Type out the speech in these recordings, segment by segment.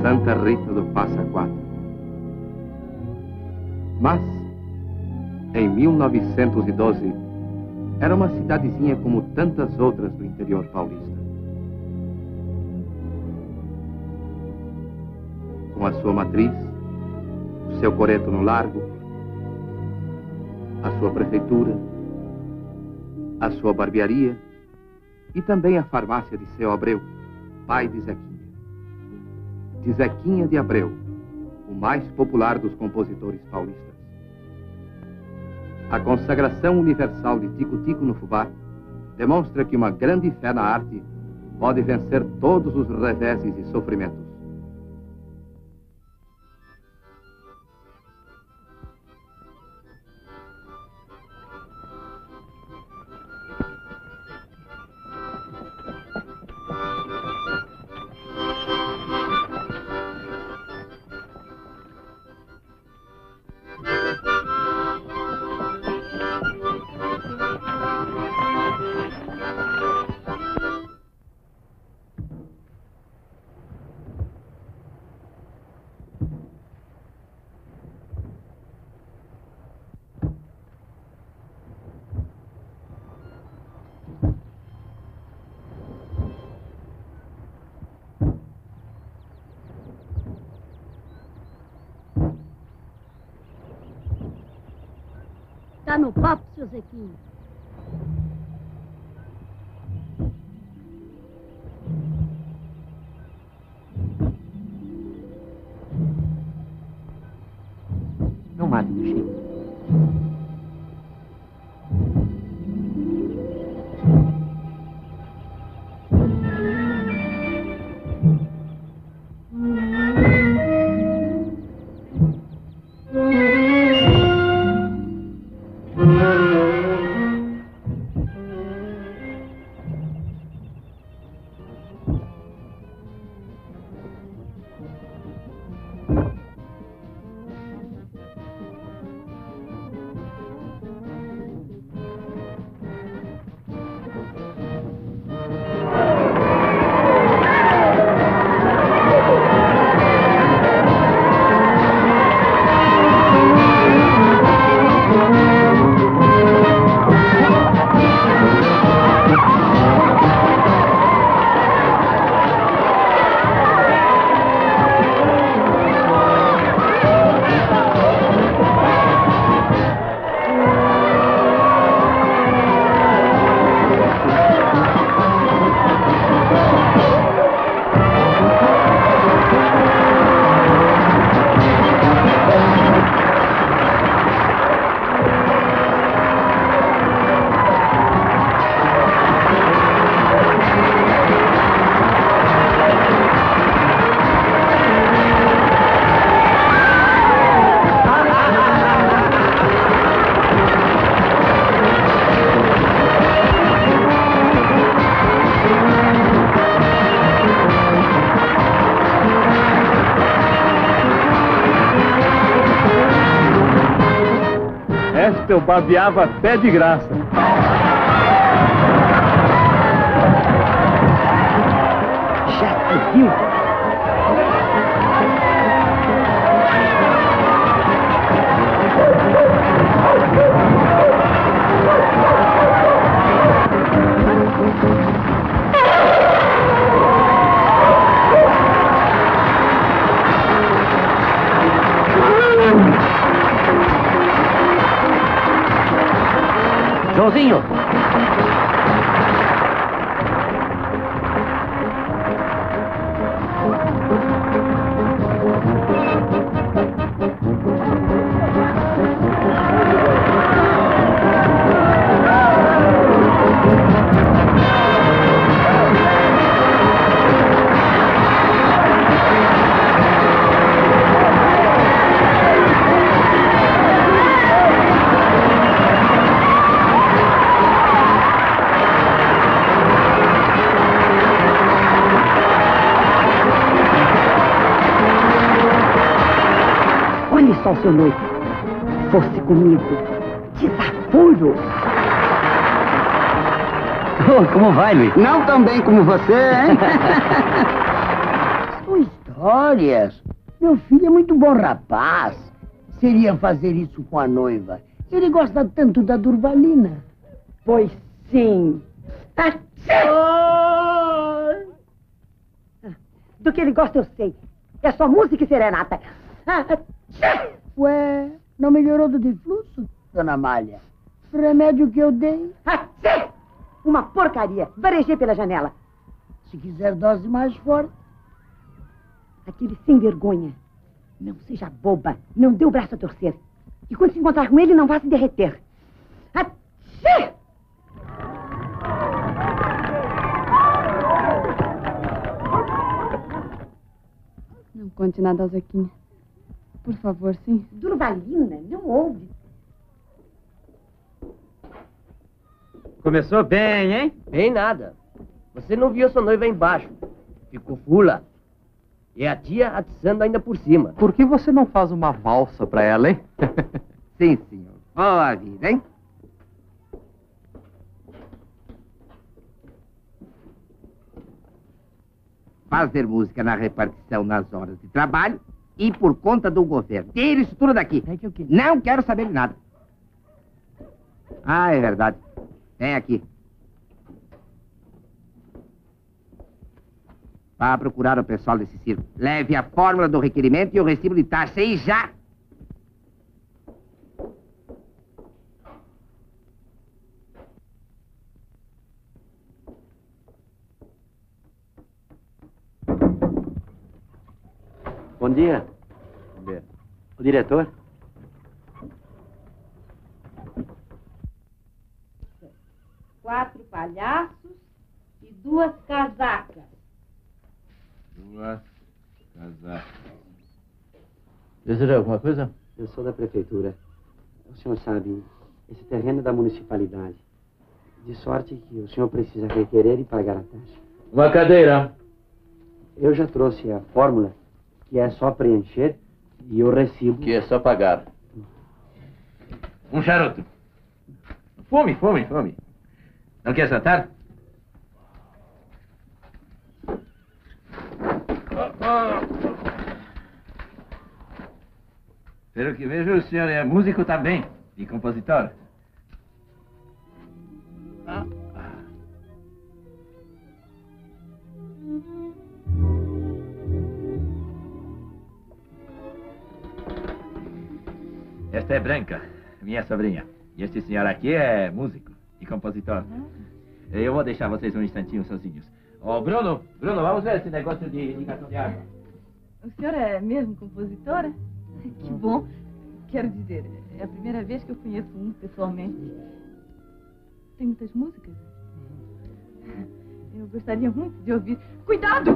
Santa Rita do Passa Quatro. Mas, em 1912, era uma cidadezinha como tantas outras do interior paulista. Com a sua matriz, o seu coreto no largo, a sua prefeitura, a sua barbearia e também a farmácia de seu Abreu, pai de Zequinha. De Zequinha de Abreu, o mais popular dos compositores paulistas. A consagração universal de Tico-Tico no fubá demonstra que uma grande fé na arte pode vencer todos os reveses e sofrimentos. Tá no papo, seu Zequinha. Não mate, bichinho. Eu barbeava pé de graça. Já viu? Joãozinho! Só seu noivo fosse comigo, desaforo. Oh, como vai, Luiz? Não tão bem como você, hein? Sua história. Histórias? Meu filho é muito bom rapaz. Seria fazer isso com a noiva. Ele gosta tanto da Durvalina. Pois sim. Do que ele gosta eu sei. É só música e serenata. Ué, não melhorou do defluxo, dona Amália? Remédio que eu dei? Uma porcaria. Varejei pela janela. Se quiser dose mais forte. Aquele sem vergonha. Não seja boba. Não dê o braço a torcer. E quando se encontrar com ele, não vá se derreter. Não conte nada ao Zequinha. Por favor, sim. Durvalina, não ouve. Começou bem, hein? Bem nada. Você não viu sua noiva embaixo. Ficou fula. E a tia atiçando ainda por cima. Por que você não faz uma valsa pra ela, hein? Sim, senhor. Boa vida, hein? Fazer música na repartição nas horas de trabalho e por conta do governo. Tira isso tudo daqui. Não quero saber de nada. Ah, é verdade. Vem aqui. Vá procurar o pessoal desse circo. Leve a fórmula do requerimento e o recibo de taxa. E já! Bom dia. Bom dia. O diretor? Quatro palhaços e 2 casacas. 2 casacas. Deseja alguma coisa? Eu sou da prefeitura. O senhor sabe, esse terreno é da municipalidade. De sorte que o senhor precisa requerer e pagar a taxa. Uma cadeira. Eu já trouxe a fórmula, que é só preencher, e o recibo... Que é só pagar. Um charuto. Fome. Não quer jantar? Pelo que vejo, o senhor é músico também e compositor. Esta é Branca, minha sobrinha. E este senhor aqui é músico e compositor. Eu vou deixar vocês um instantinho sozinhos. Ô, Bruno, vamos ver esse negócio de ligação de água. O senhor é mesmo compositora? Que bom. Quero dizer, é a primeira vez que eu conheço um pessoalmente. Tem muitas músicas? Eu gostaria muito de ouvir. Cuidado!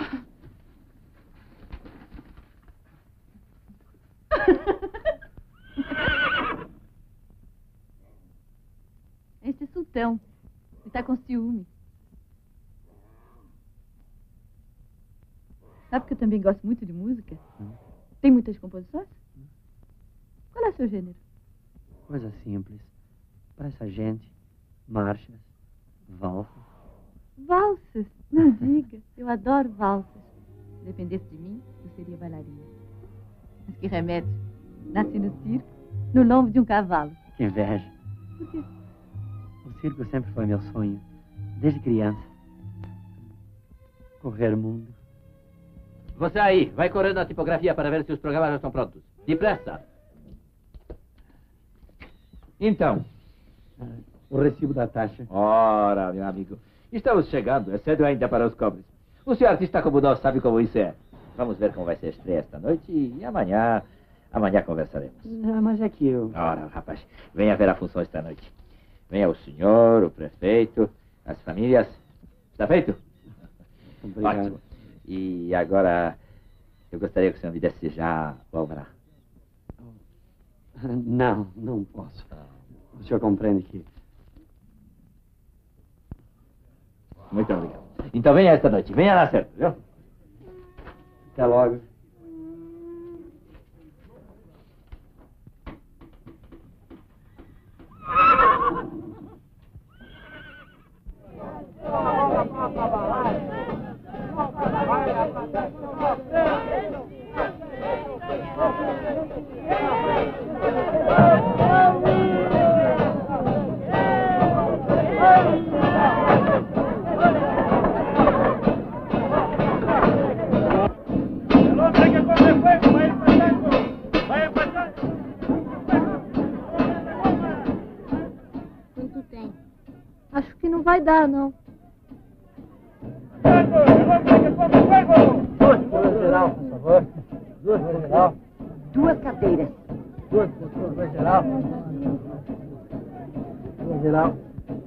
Este é Sultão. Está com ciúme. Sabe que eu também gosto muito de música? Tem muitas composições? Qual é o seu gênero? Coisa simples. Para essa gente, marchas, valsas. Valsas? Não diga. Eu adoro valsas. Se dependesse de mim, eu seria bailarina. Mas que remédio. Nasci no circo, no lombo de um cavalo. Que inveja. Por quê? O circo sempre foi meu sonho, desde criança. Correr o mundo. Você aí, vai correndo na tipografia para ver se os programas já estão prontos. Depressa. Então. O recibo da taxa. Ora, meu amigo, estamos chegando. É cedo ainda para os cobres. O senhor artista como nós sabe como isso é. Vamos ver como vai ser a estreia esta noite e amanhã conversaremos. Não, mas é que eu... Ora, rapaz, venha ver a função esta noite. Venha o senhor, o prefeito, as famílias. Está feito? Obrigado. Ótimo. E agora, eu gostaria que o senhor me desse já o alvará. Não posso. O senhor compreende que... Muito obrigado. Então venha esta noite, venha lá certo, viu? Até logo. Vai, vai dar, não. Duas geral, por favor. Duas geral. 2 cadeiras. Duas geral. Duas geral.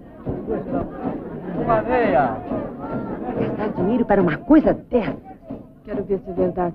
Uma meia. Gastar dinheiro para uma coisa dessa. Quero ver se é verdade.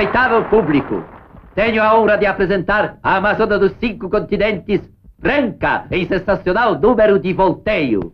respeitável público, tenho a honra de apresentar a Amazona dos 5 continentes, Branca, em sensacional número de volteio.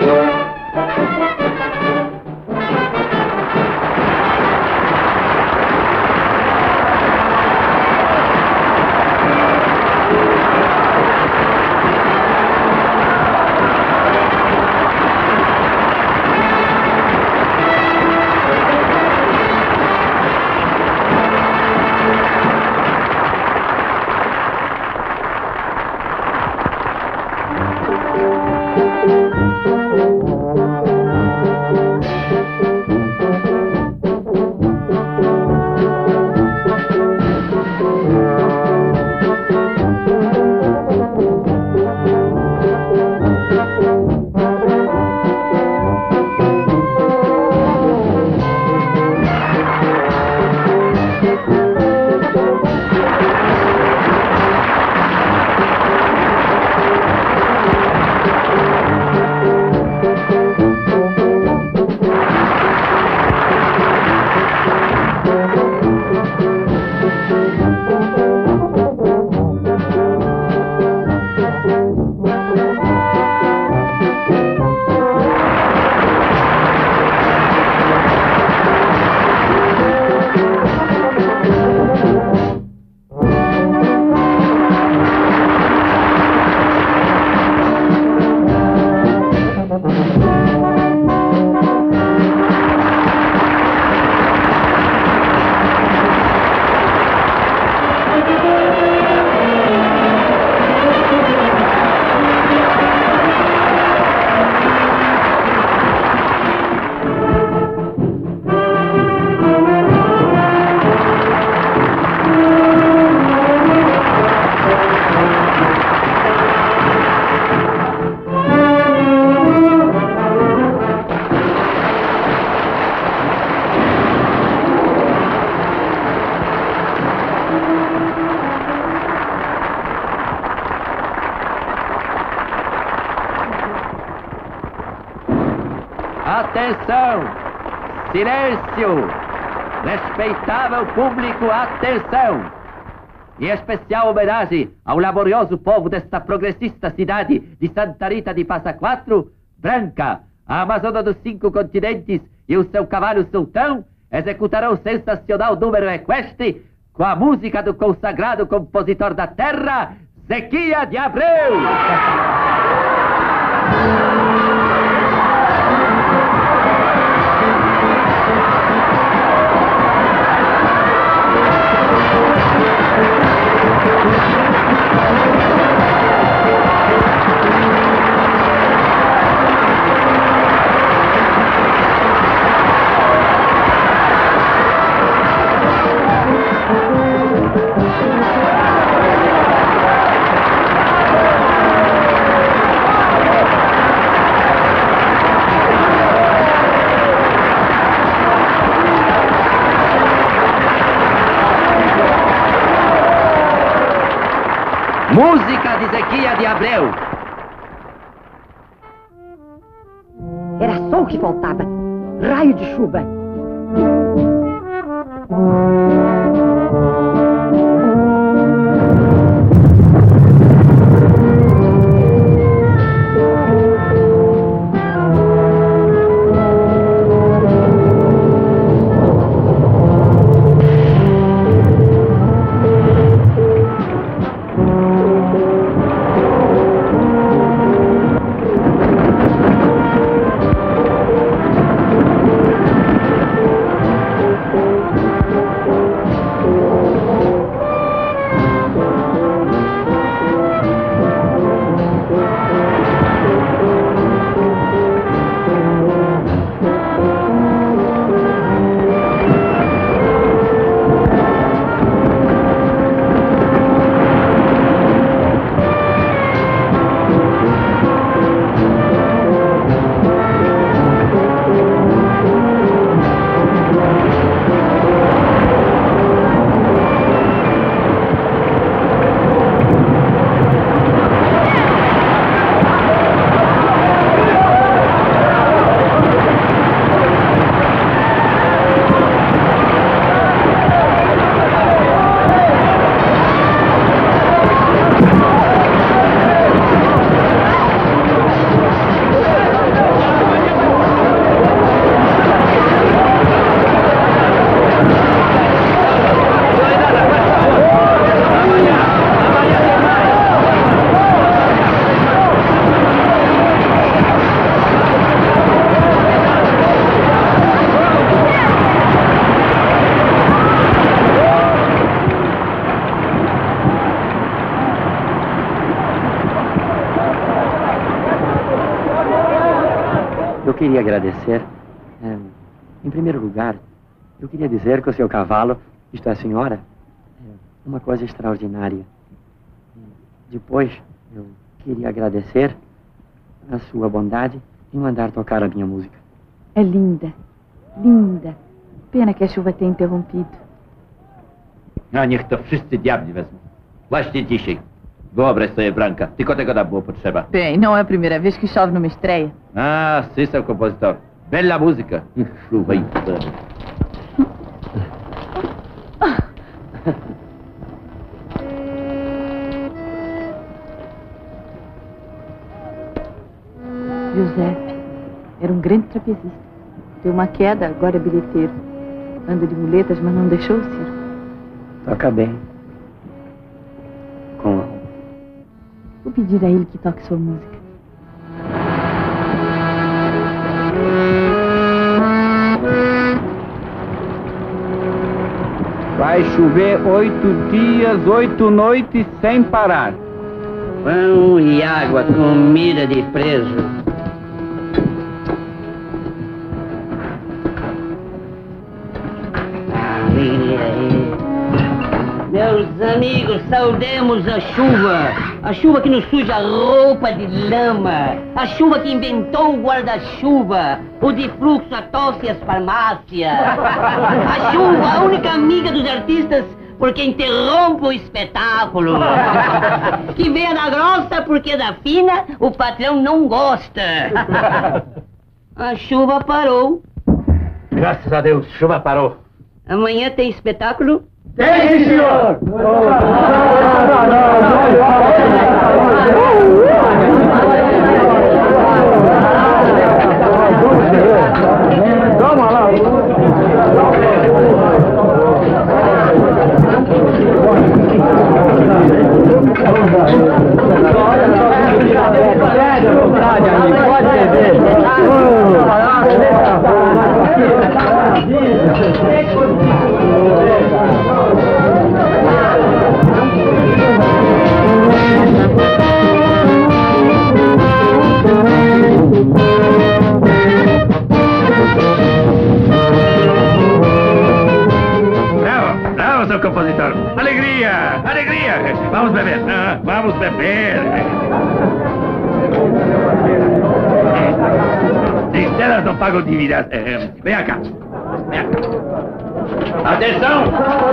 Atenção! Silêncio! Respeitável público, atenção! Em especial homenagem ao laborioso povo desta progressista cidade de Santa Rita de Passa Quatro, Branca, a Amazona dos 5 continentes e o seu cavalo sultão executarão o sensacional número equestre com a música do consagrado compositor da terra, Zequinha de Abreu! Música de Zequinha de Abreu. Era só o que faltava. Raio de chuva. Eu queria agradecer. Em primeiro lugar, eu queria dizer que o seu cavalo, isto é, a senhora, é uma coisa extraordinária. Depois, eu queria agradecer a sua bondade em mandar tocar a minha música. É linda, linda. Pena que a chuva tenha interrompido. A niech to wszyscy diabli wezmą. Właśnie dzisiaj. Wyobraź sobie, Branka, tylko tego nam było potrzeba. Bem, não é a primeira vez que chove numa estreia. Ah, sim, seu compositor. Bela música. Chuva insana. Giuseppe era um grande trapezista. Deu uma queda, agora é bilheteiro. Anda de muletas, mas não deixou o circo. Toca bem. Com alma. Vou pedir a ele que toque sua música. Vai chover 8 dias, 8 noites sem parar. Pão e água, comida de preso. Meus amigos, saudemos a chuva que nos suja a roupa de lama, a chuva que inventou o guarda-chuva, o de fluxo, a tosse e as farmácias, a chuva, a única amiga dos artistas porque interrompe o espetáculo, que venha da grossa porque da fina o patrão não gosta. A chuva parou. Graças a Deus, chuva parou. Amanhã tem espetáculo? Tem, senhor! Toma lá! Pode beber! Bravo, seu compositor. Alegria, alegria. Vamos beber, vamos beber. Elas não pagam dívidas. Vem cá. Vem cá. Atenção!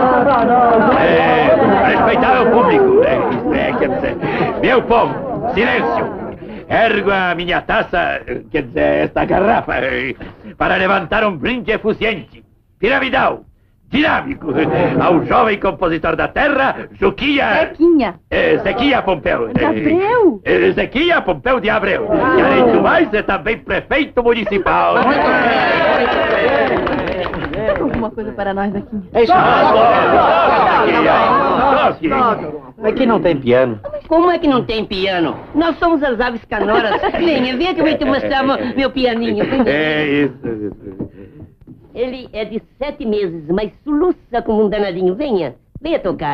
Respeitável público. Quer dizer, meu povo, silêncio. Ergo a minha taça, quer dizer, esta garrafa, para levantar um brinde efusiente, piramidal, dinâmico, ao jovem compositor da terra, Juquinha... Zequinha Pompeu. De Abreu? Zequinha Pompeu de Abreu. E além do mais, é também prefeito municipal. Alguma coisa para nós, Zequinha? Aqui não tem piano. Como é que não tem piano? Nós somos as aves canoras. Venha que eu vou te mostrar meu pianinho. É isso. Ele é de 7 meses, mas soluça como um danadinho. Venha tocar.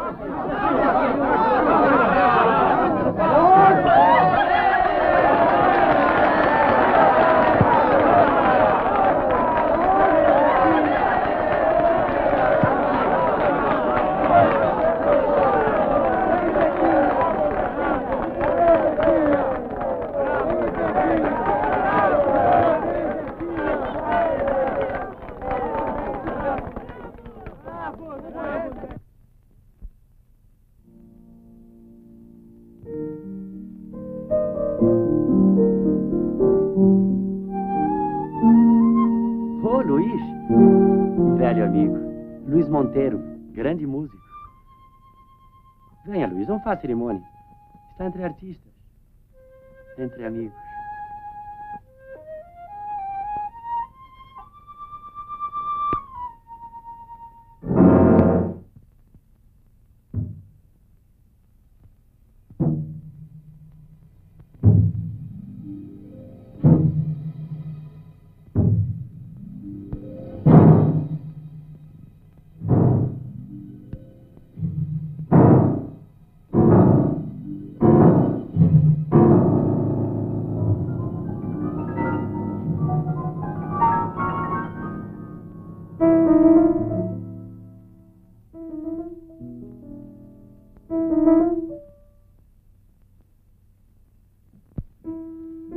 Velho amigo, Luiz Monteiro, grande músico. Venha, Luiz, não faça cerimônia. Está entre artistas, entre amigos.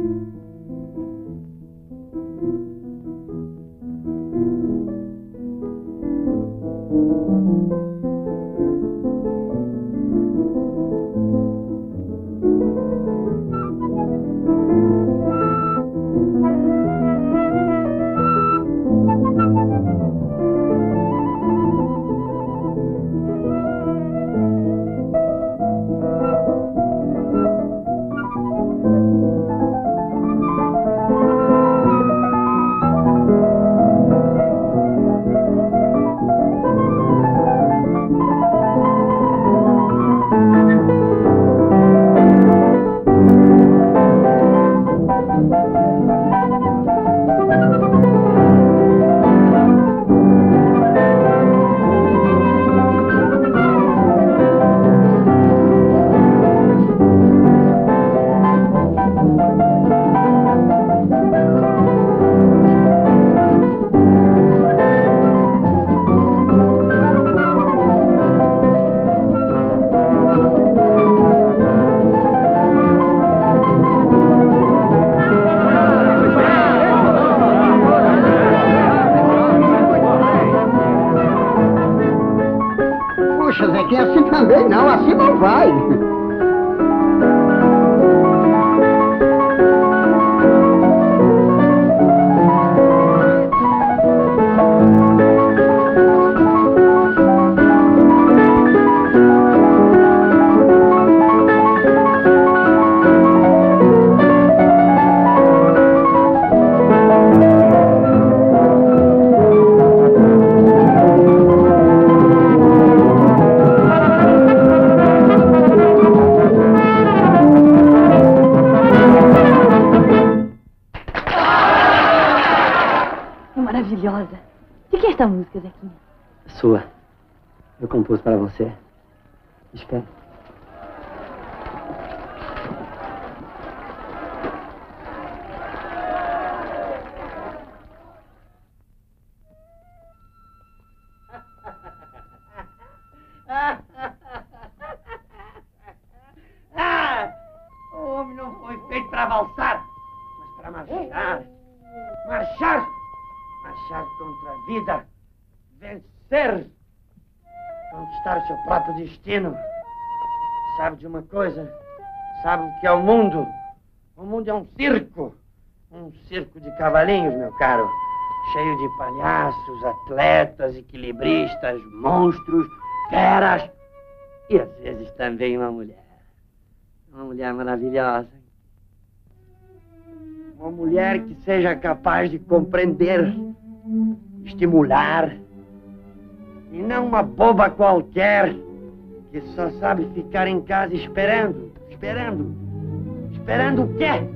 Poxa, Zequinha, assim também não, assim não vai. Maravilhosa. De que é esta música, Zequinha? Sua. Eu compus para você. Espera. O homem não foi feito para valsar, mas para marchar. Marchar! Marchar contra a vida. Vencer. Conquistar o seu próprio destino. Sabe de uma coisa? Sabe o que é o mundo? O mundo é um circo. Um circo de cavalinhos, meu caro. Cheio de palhaços, atletas, equilibristas, monstros, feras. E às vezes também uma mulher. Uma mulher maravilhosa. Uma mulher que seja capaz de compreender, estimular. E não uma boba qualquer que só sabe ficar em casa esperando. Esperando o quê?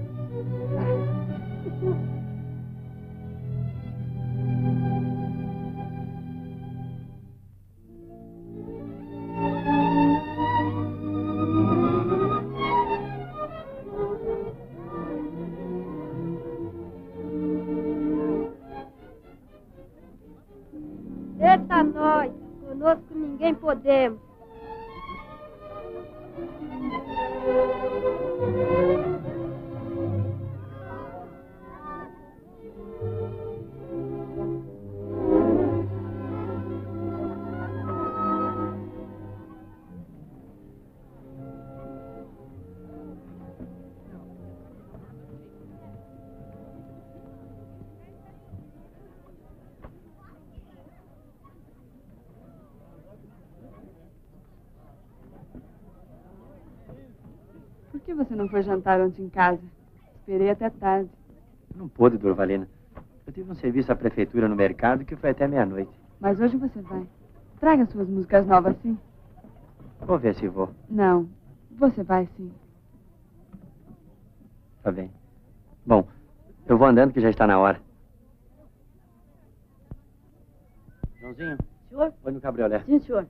Eita nós, conosco ninguém podemos. Por que você não foi jantar ontem em casa? Esperei até tarde. Não pôde, Durvalina. Eu tive um serviço à prefeitura no mercado que foi até meia-noite. Mas hoje você vai. Traga suas músicas novas, sim? Vou ver se vou. Não, você vai, sim. Tá bem. Bom, eu vou andando que já está na hora. Joãozinho? Senhor? Foi no cabriolé. Sim, senhor.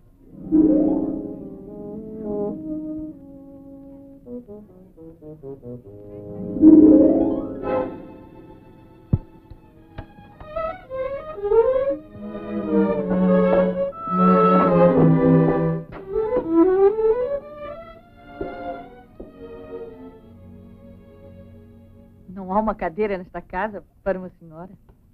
Não há uma cadeira nesta casa para uma senhora?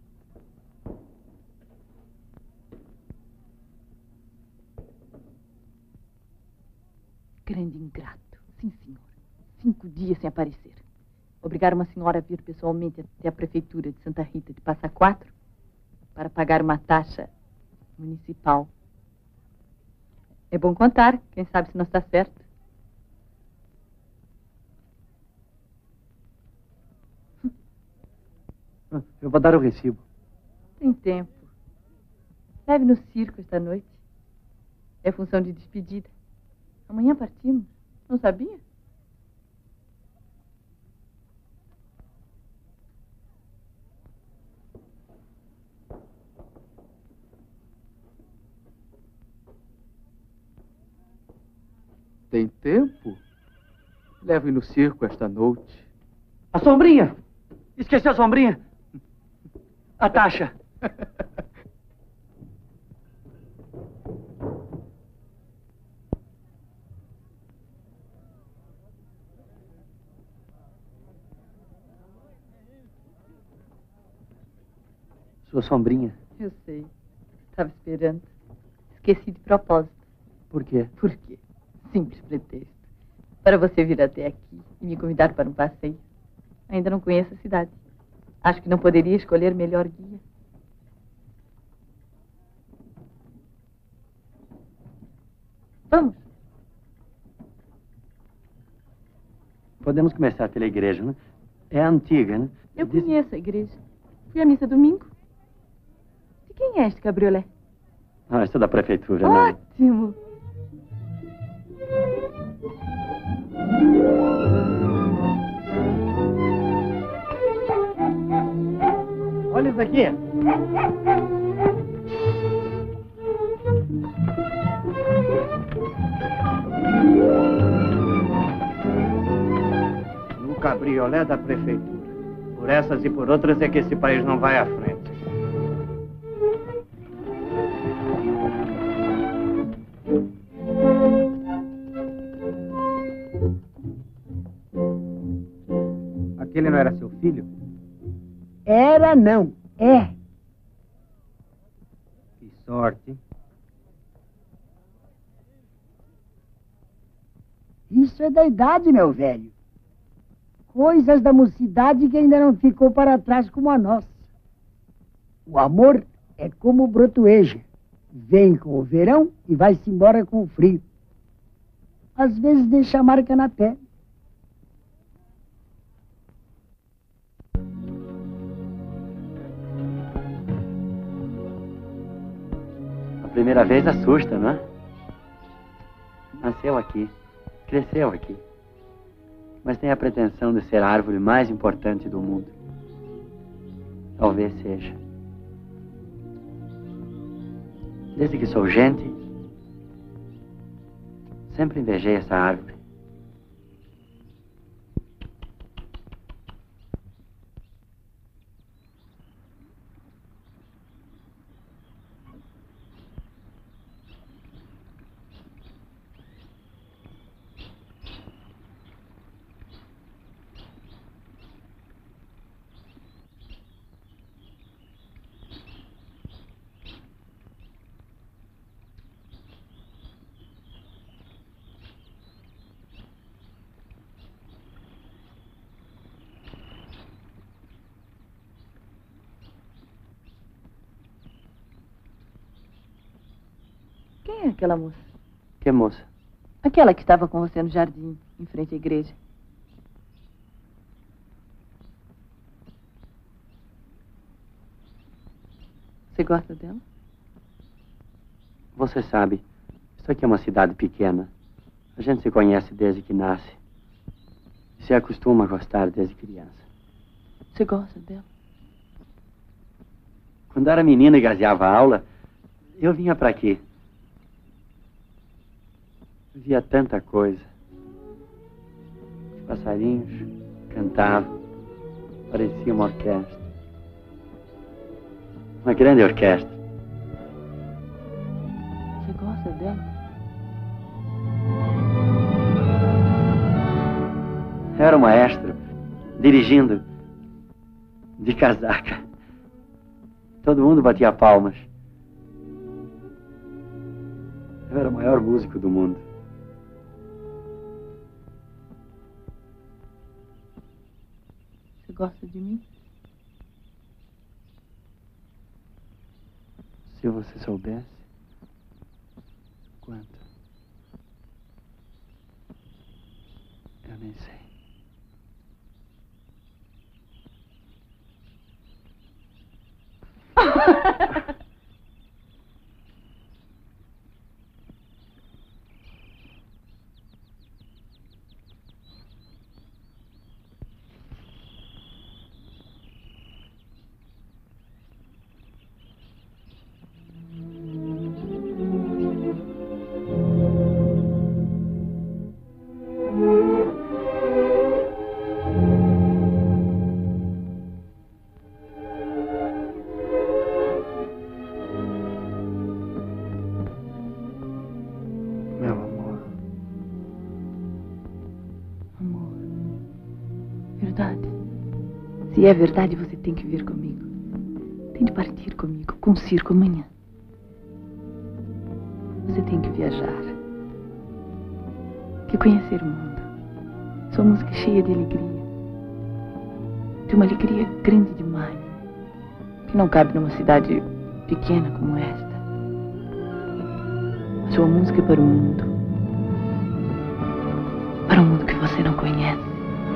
Grande ingrato. Sim, senhor. 5 dias sem aparecer. Obrigar uma senhora a vir pessoalmente até a prefeitura de Santa Rita de Passa Quatro para pagar uma taxa municipal. É bom contar, quem sabe se não está certo. Eu vou dar o recibo. Tem tempo. Leve no circo esta noite. É função de despedida. Amanhã partimos. Não sabia? Tem tempo? Leve no circo esta noite. A sombrinha! Esqueceu a sombrinha? A taxa. Sua sombrinha. Eu sei. Estava esperando. Esqueci de propósito. Por quê? Por quê? Simples pretexto. Para você vir até aqui e me convidar para um passeio. Ainda não conheço a cidade. Acho que não poderia escolher melhor guia. Vamos. Podemos começar pela igreja, né? É antiga, né? Eu conheço a igreja. Fui à missa domingo. De quem é este cabriolé? Ah, isso é da prefeitura, Ótimo. Olha isso aqui. No cabriolé da prefeitura. Por essas e por outras é que esse país não vai à frente. Aquele não era seu filho? Era não, é. Que sorte. Isso é da idade, meu velho. Coisas da mocidade que ainda não ficou para trás como a nossa. O amor é como o brotoeja. Vem com o verão e vai-se embora com o frio. Às vezes deixa a marca na pele. A primeira vez assusta, não é? Nasceu aqui, cresceu aqui, mas tem a pretensão de ser a árvore mais importante do mundo. Talvez seja. Desde que sou gente, sempre invejei essa árvore. Quem é aquela moça? Que moça? Aquela que estava com você no jardim, em frente à igreja. Você gosta dela? Você sabe, isso aqui é uma cidade pequena. A gente se conhece desde que nasce. E se acostuma a gostar desde criança. Você gosta dela? Quando era menina e gazeava a aula, eu vinha para aqui. Via tanta coisa. Os passarinhos cantavam. Parecia uma orquestra. Uma grande orquestra. Você gosta dela? Era o maestro, dirigindo, de casaca. Todo mundo batia palmas. Eu era o maior músico do mundo. Você gosta de mim? Se você soubesse quanto. Eu nem sei. Se é verdade, você tem que vir comigo. Tem de partir comigo, com o circo amanhã. Você tem que viajar. Que conhecer o mundo. Sua música é cheia de alegria. De uma alegria grande demais. Que não cabe numa cidade pequena como esta. Sua música é para o mundo. Para um mundo que você não conhece.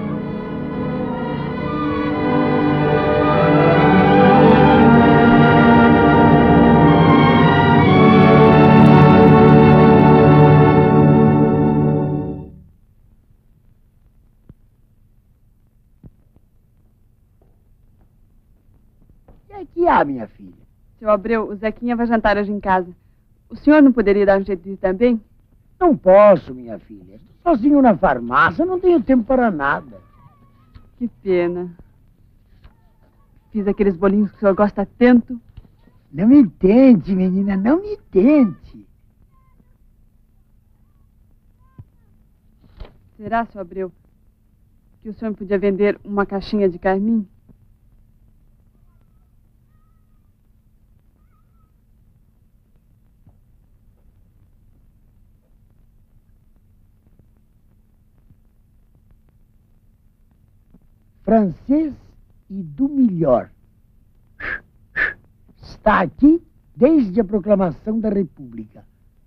Que há, minha filha? Seu Abreu, o Zequinha vai jantar hoje em casa. O senhor não poderia dar um jeito de ir também? Não posso, minha filha. Estou sozinho na farmácia, não tenho tempo para nada. Que pena. Fiz aqueles bolinhos que o senhor gosta tanto. Não me tente, menina, não me tente. Será, seu Abreu, que o senhor podia vender uma caixinha de carmim? Francês e do melhor. Está aqui desde a proclamação da República.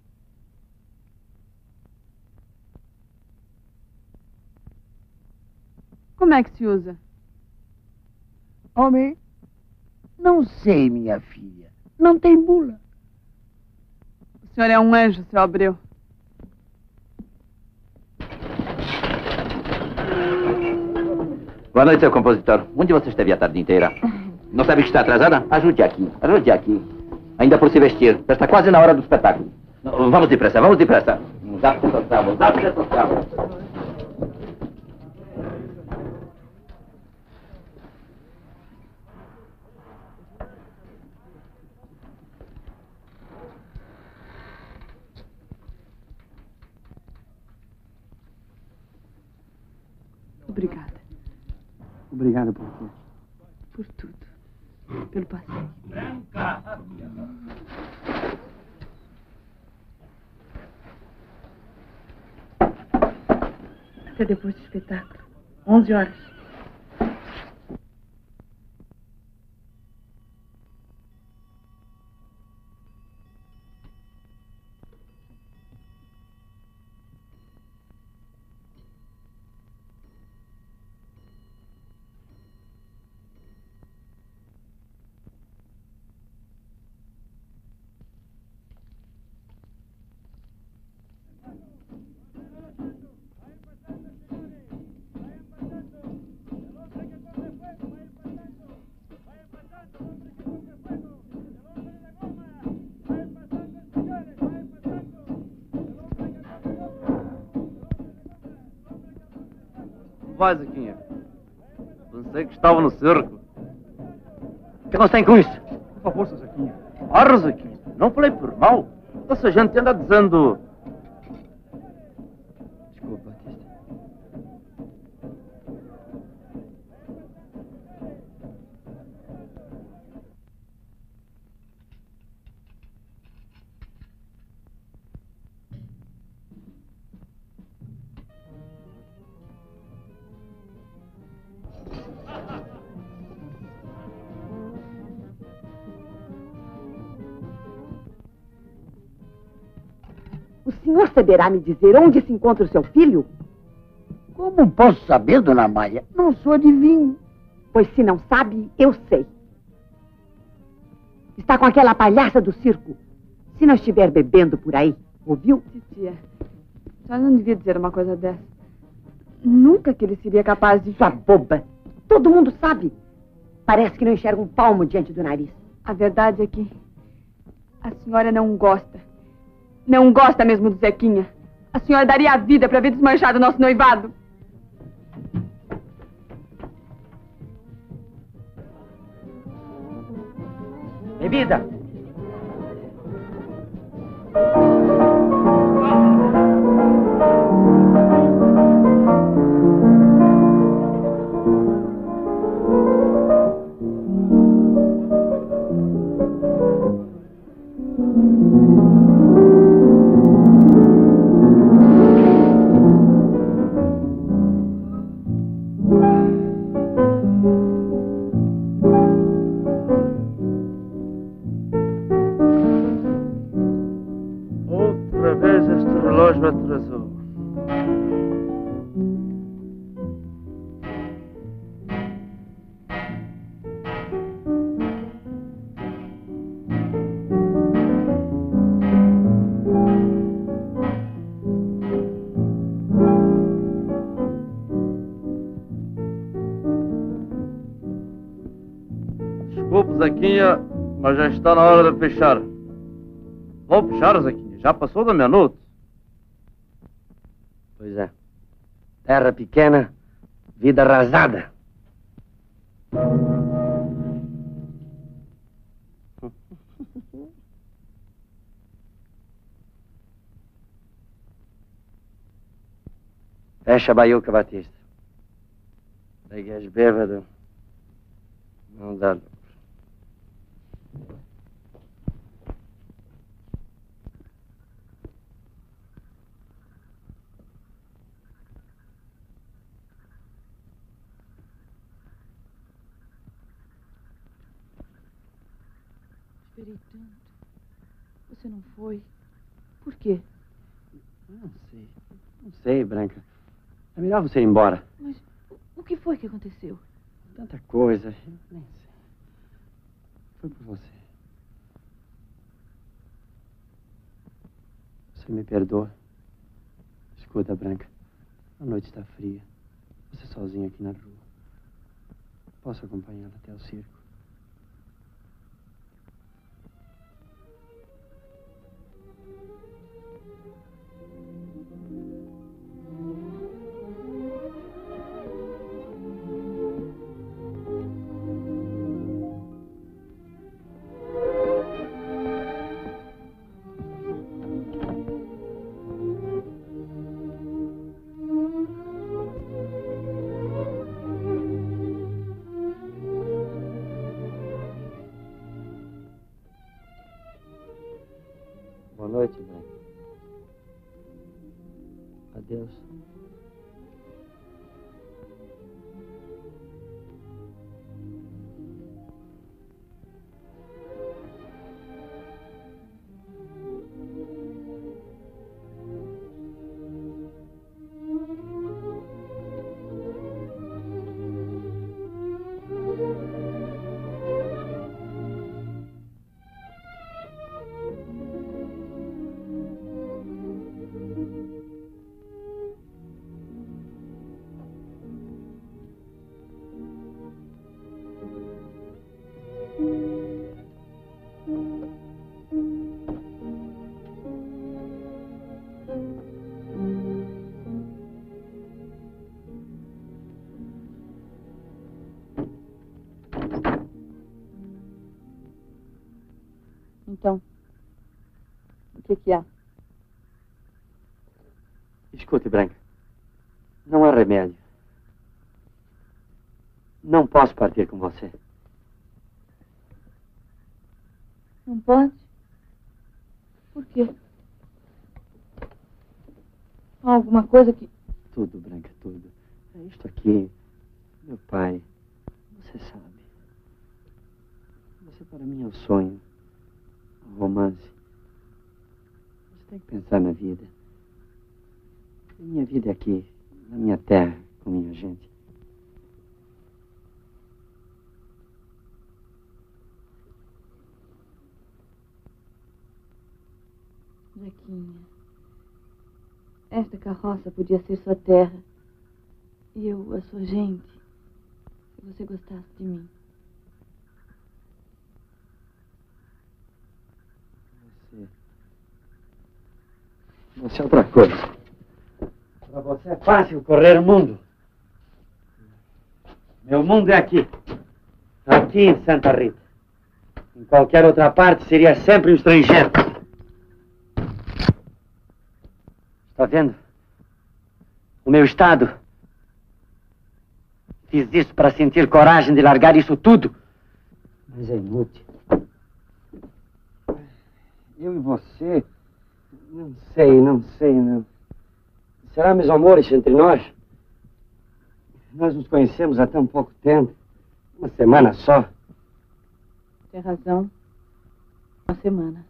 Como é que se usa? Homem, não sei, minha filha. Não tem bula. O senhor é um anjo, seu Abreu. Boa noite, seu compositor. Onde você esteve a tarde inteira? Não sabe que está atrasada? Ajude aqui, ajude aqui. Ainda por se vestir. Já está quase na hora do espetáculo. Vamos depressa, vamos depressa. Já se associamos, já se associamos. Obrigada. Obrigado por quê? Por tudo. Pelo passeio. Até depois do espetáculo. 11 horas. Vai, Zequinha. Pensei que estava no circo. O que nós tem com isso? Por favor, seu Zequinha. Ora, Zequinha, não falei por mal. Essa gente anda dizendo... Desculpa, Batista. senhor saberá me dizer onde se encontra o seu filho? Como posso saber, dona Amália? Não sou adivinho. Pois se não sabe, eu sei. Está com aquela palhaça do circo. Se não estiver bebendo por aí, ouviu? Titia, a senhora não devia dizer uma coisa dessa. Nunca que ele seria capaz de... Sua boba. Todo mundo sabe. Parece que não enxerga um palmo diante do nariz. A verdade é que a senhora não gosta. Não gosta mesmo do Zequinha. A senhora daria a vida para ver desmanchado o nosso noivado. Bebida! Outra vez este relógio atrasou. Desculpe, Zequinha, mas já está na hora de fechar. Vou fechar, Zequinha. Já passou da meia-noite. Pois é. Terra pequena, vida arrasada. Fecha a baiuca, Batista. Daí és bêbado. Não dá. Esperei tanto. Você não foi. Por quê? Não sei. Não sei, Branca. É melhor você ir embora. Mas o que foi que aconteceu? Tanta coisa. Eu nem sei. Foi por você. Você me perdoa? Escuta, Branca. A noite está fria. Você sozinha aqui na rua. Posso acompanhá-la até o circo? Boa noite, Branca. Adeus. Então, o que há? Escute, Branca. Não há remédio. Não posso partir com você. Não pode? Por quê? Há alguma coisa que... Tudo, Branca, tudo. É isto aqui. Meu pai. Você sabe. Você para mim é o sonho. O romance. Você Tem que pensar na vida. A minha vida é aqui, na minha terra, com minha gente. Zequinha, esta carroça podia ser sua terra e eu a sua gente, se você gostasse de mim. Você é outra coisa. Para você é fácil correr o mundo. Meu mundo é aqui. Aqui em Santa Rita. Em qualquer outra parte seria sempre um estrangeiro. Está vendo? O meu estado. Fiz isso para sentir coragem de largar isso tudo. Mas é inútil. Eu e você... Não sei. Será mesmo amores entre nós? Nós nos conhecemos há tão pouco tempo. Uma semana só. Tem razão. Uma semana.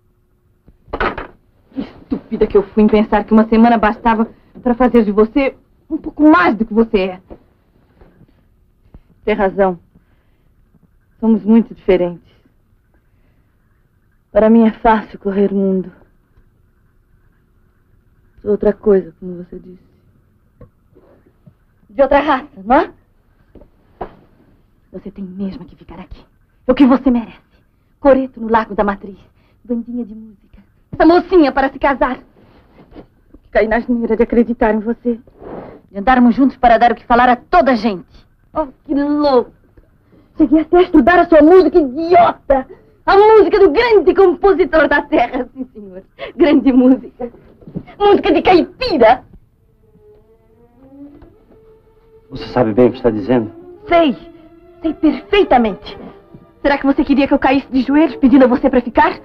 Que estúpida que eu fui em pensar que uma semana bastava para fazer de você um pouco mais do que você é. Tem razão. Somos muito diferentes. Para mim é fácil correr o mundo. Sou outra coisa, como você disse. De outra raça, não é? Você tem mesmo que ficar aqui. É o que você merece. Coreto no Lago da Matriz. Bandinha de música. Essa mocinha para se casar. Caí na asneira de acreditar em você. De andarmos juntos para dar o que falar a toda a gente. Oh, que louco. Cheguei até a estudar a sua música idiota. A música do grande compositor da terra. Sim, senhor. Grande música. Música de caipira. Você sabe bem o que está dizendo? Sei perfeitamente. Será que você queria que eu caísse de joelhos pedindo a você para ficar?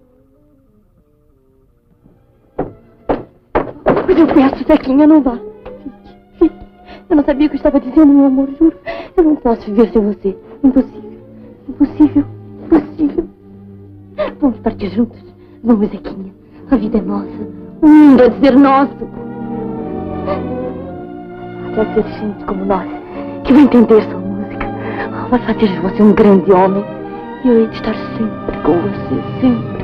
Mas eu peço, Zequinha, não vá. Fique. Eu não sabia o que eu estava dizendo, meu amor, juro. Eu não posso viver sem você. Impossível. Vamos partir juntos. Vamos, Zequinha. A vida é nossa. O mundo é dizer nosso. Vai ser gente como nós, que vai entender sua música. Vai fazer de você um grande homem. E eu hei de estar sempre com você. Sempre.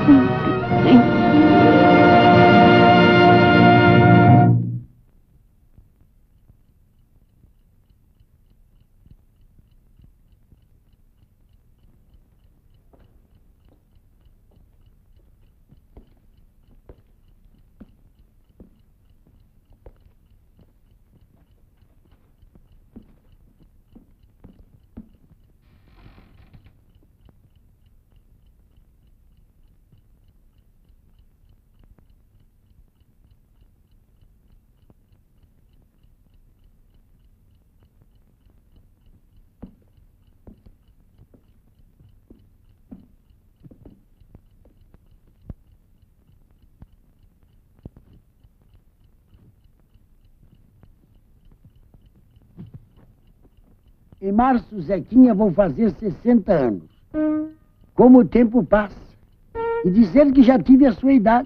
Em março, Zequinha, vão fazer 60 anos. Como o tempo passa. E dizer que já tive a sua idade.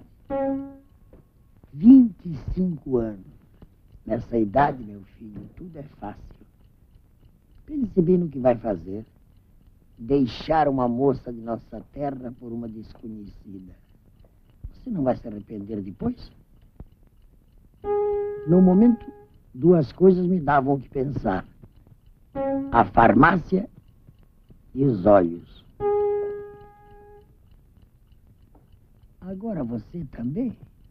25 anos. Nessa idade, meu filho, tudo é fácil. Pense bem no que vai fazer. Deixar uma moça de nossa terra por uma desconhecida. Você não vai se arrepender depois? No momento, duas coisas me davam o que pensar. A farmácia e os olhos. Agora você também?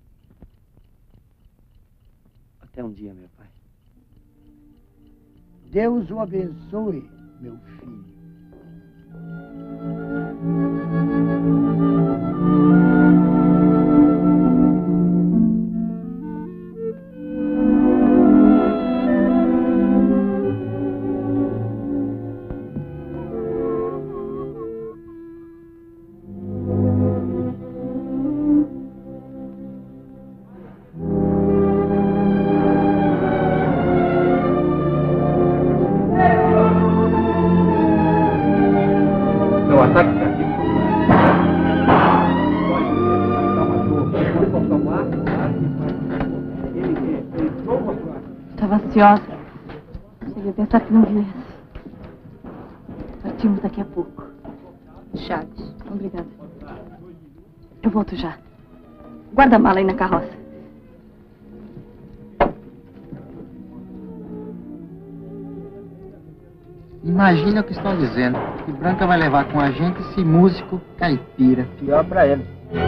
Até um dia, meu pai. Deus o abençoe, meu filho. ansiosa. Cheguei a pensar que não viesse. Partimos daqui a pouco. Chaves. Obrigada. Eu volto já. Guarda a mala aí na carroça. Imagina o que estão dizendo. Que Branca vai levar com a gente esse músico caipira. Pior pra ele.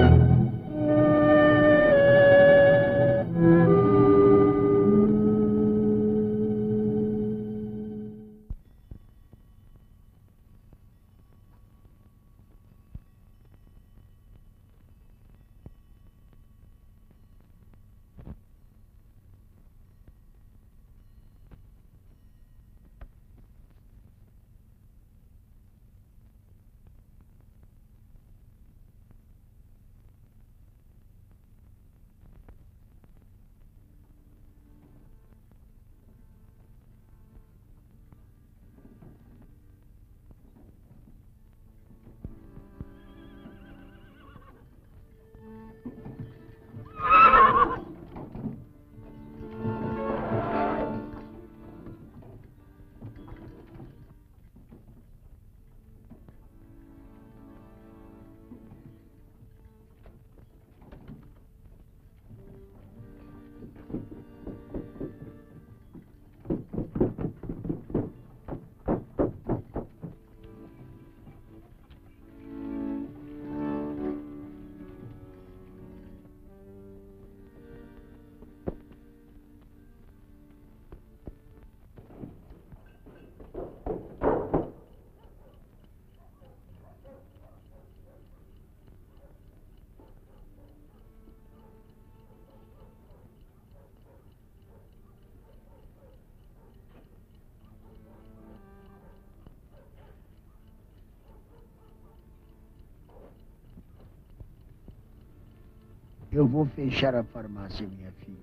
Eu vou fechar a farmácia, minha filha.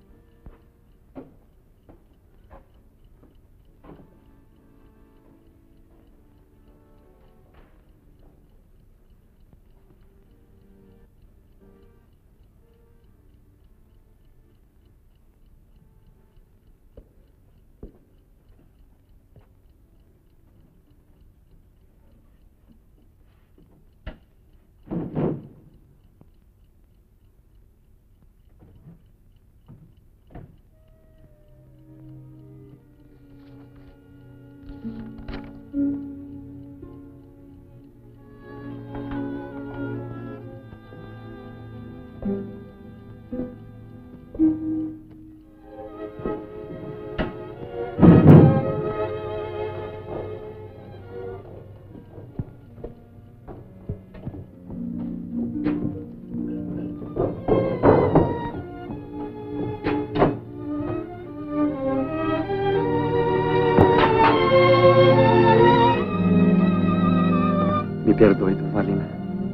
Me perdoe, Duvalina.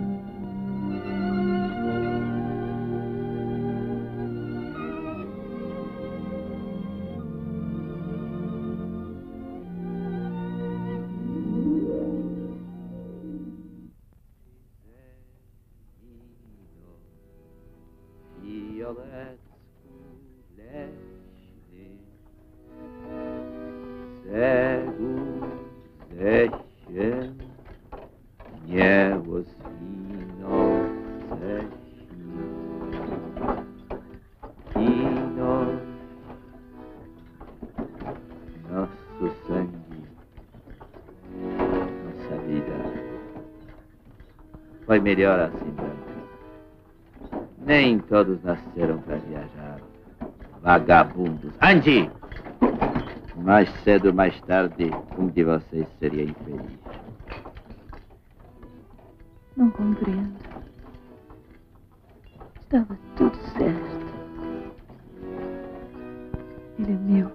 Foi melhor assim, Branca. Nem todos nasceram para viajar. Vagabundos. Ande! Mais cedo ou mais tarde, um de vocês seria infeliz. Não compreendo. Estava tudo certo. Ele é meu.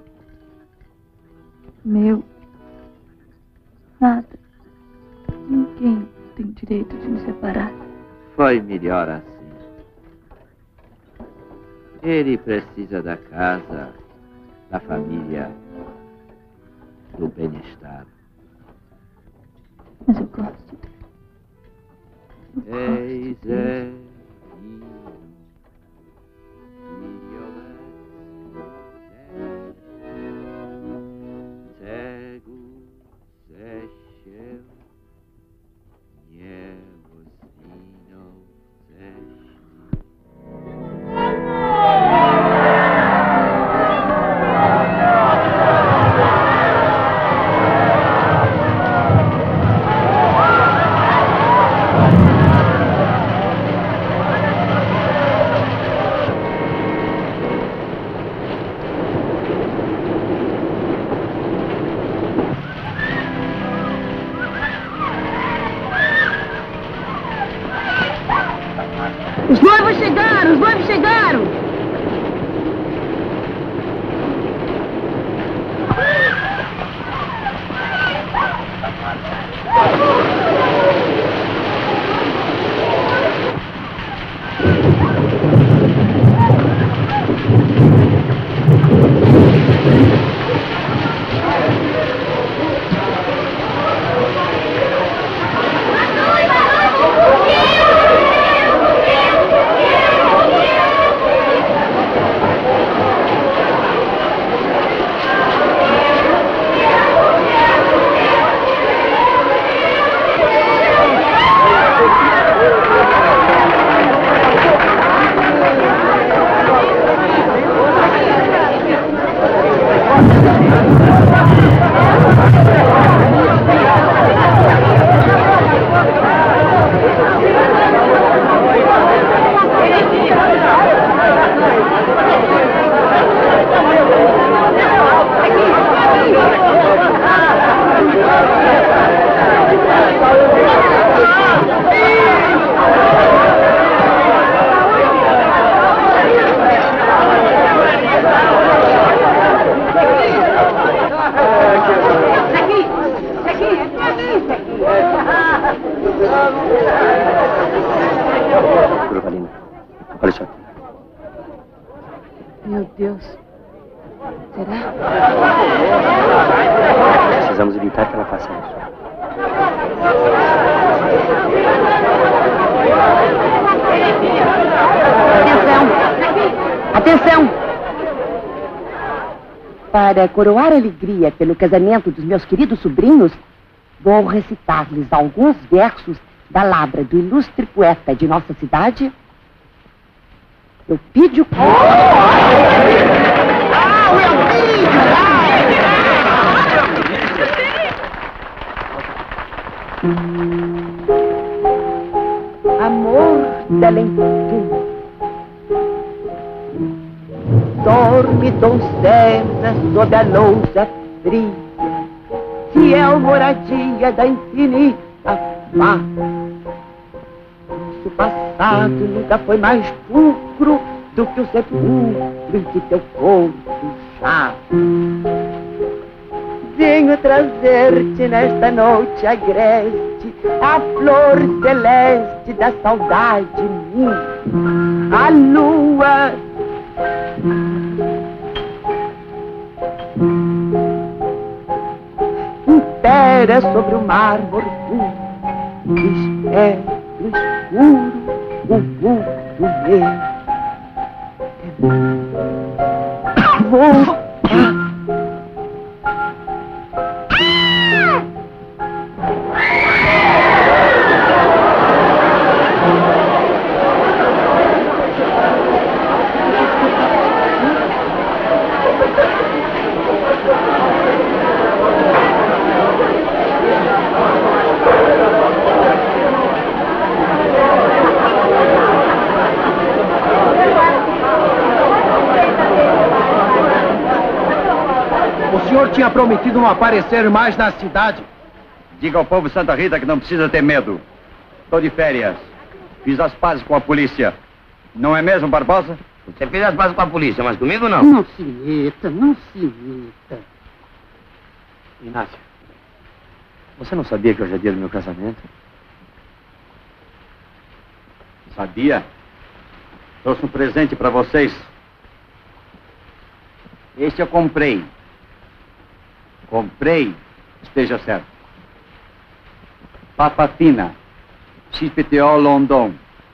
Meu. Nada. Ninguém tem direito de me separar. Foi melhor assim. Ele precisa da casa, da família, do bem-estar. Mas eu gosto dele. Eis é. Deus. Será? Precisamos evitar que ela faça isso. Atenção! Atenção! Para coroar a alegria pelo casamento dos meus queridos sobrinhos, vou recitar-lhes alguns versos da labra do ilustre poeta de nossa cidade, Eupídio. Amor da lentura, dorme donzela sob a lousa fria, fiel moradia da infinita paz. Nosso passado nunca foi mais pulcro do que o sepulcro em que teu corpo jaz. Venho trazer-te nesta noite agreste a flor celeste da saudade minha, a lua impera sobre o mar morto, espera no escuro o vulto meu. Vou O senhor tinha prometido não aparecer mais na cidade. Diga ao povo Santa Rita que não precisa ter medo. Estou de férias. Fiz as pazes com a polícia. Não é mesmo, Barbosa? Você fez as pazes com a polícia, mas comigo não. Não se meta, não se meta. Inácio, você não sabia que hoje é dia do meu casamento? Sabia? Trouxe um presente para vocês. Este eu comprei. Comprei, esteja certo. Papa Fina, XPTO London.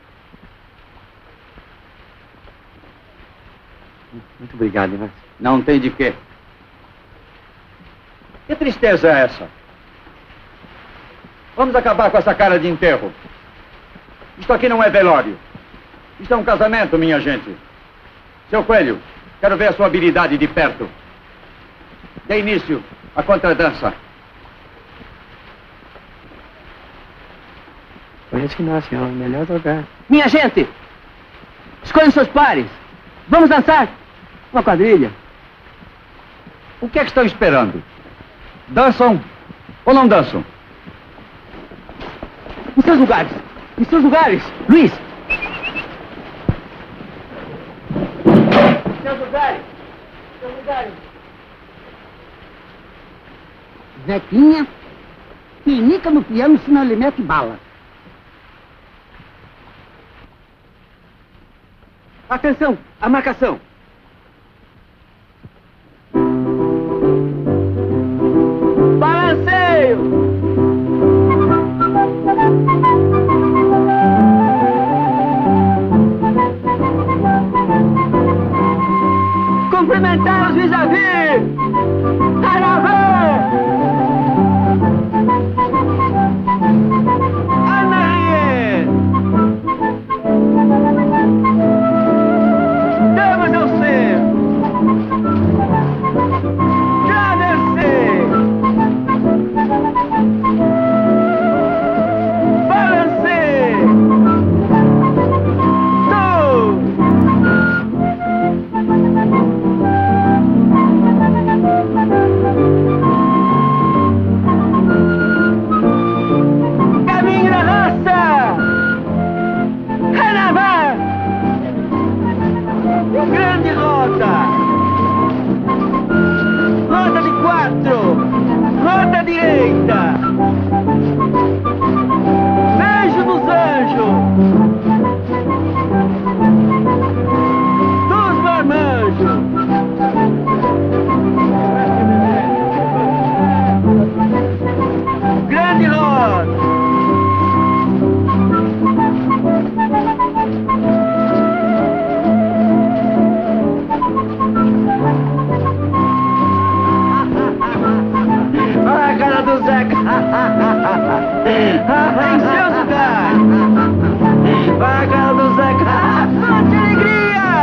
Muito obrigado, Inácio. Não tem de quê. Que tristeza é essa? Vamos acabar com essa cara de enterro. Isto aqui não é velório. Isto é um casamento, minha gente. Seu Coelho, quero ver a sua habilidade de perto. Dê início à contradança. Conheço que Inácio, é o melhor lugar. Minha gente, escolhem seus pares. Vamos dançar uma quadrilha. O que é que estão esperando? Dançam ou não dançam? Em seus lugares. Em seus lugares. Luiz. Em seus lugares. Em seus lugares. Zequinha, pinica no piano, senão ele mete bala. Atenção, a marcação. Balanceio. Cumprimentar os vis-a-vis. Caravana. Ana Temos Em seus lugares! Devagar do Zeca! Que alegria!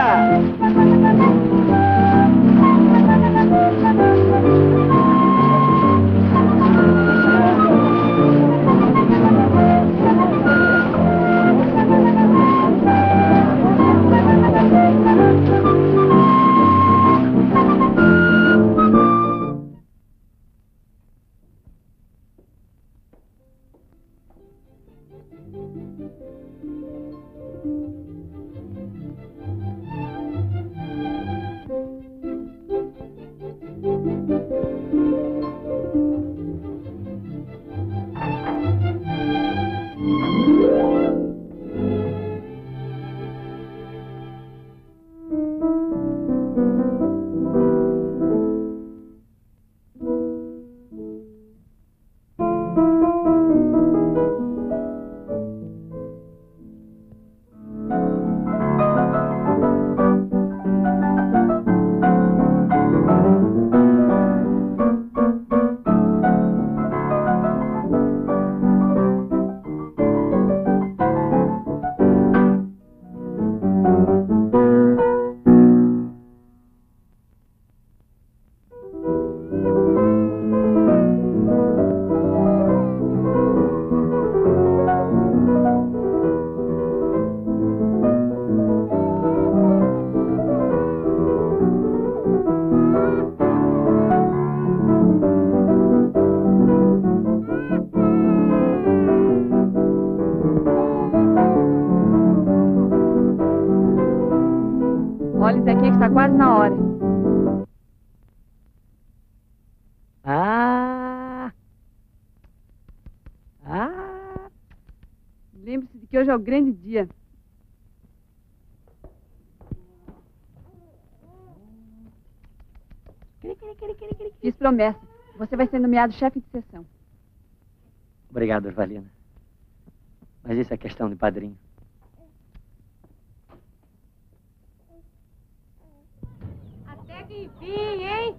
Olha, Zequinha, que está quase na hora. Lembre-se de que hoje é o grande dia. Fiz promessa. Você vai ser nomeado chefe de sessão. Obrigado, Orvalina. Mas isso é questão de padrinho. Até que enfim, hein?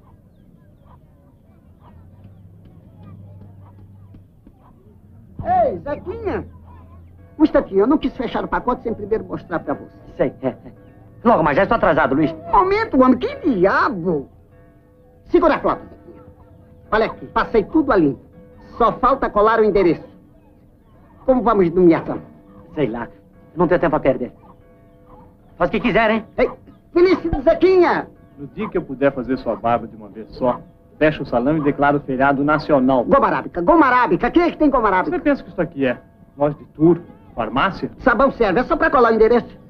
Ei, Zequinha! Um instantinho, eu não quis fechar o pacote sem primeiro mostrar pra você. Sei. Logo, mas já estou atrasado, Luiz. Momento, homem, que diabo! Segura a flauta, Zequinha. Olha aqui, passei tudo a limpo. Só falta colar o endereço. Como vamos de nomeação? Sei lá, não tenho tempo a perder. Faz o que quiser, hein? Ei, Felício, Zequinha! No dia que eu puder fazer sua barba de uma vez só, fecho o salão e declaro feriado nacional. Goma arábica. Quem é que tem goma arábica? Você pensa que isso aqui é loja de tour, farmácia? Sabão serve, é só pra colar o endereço.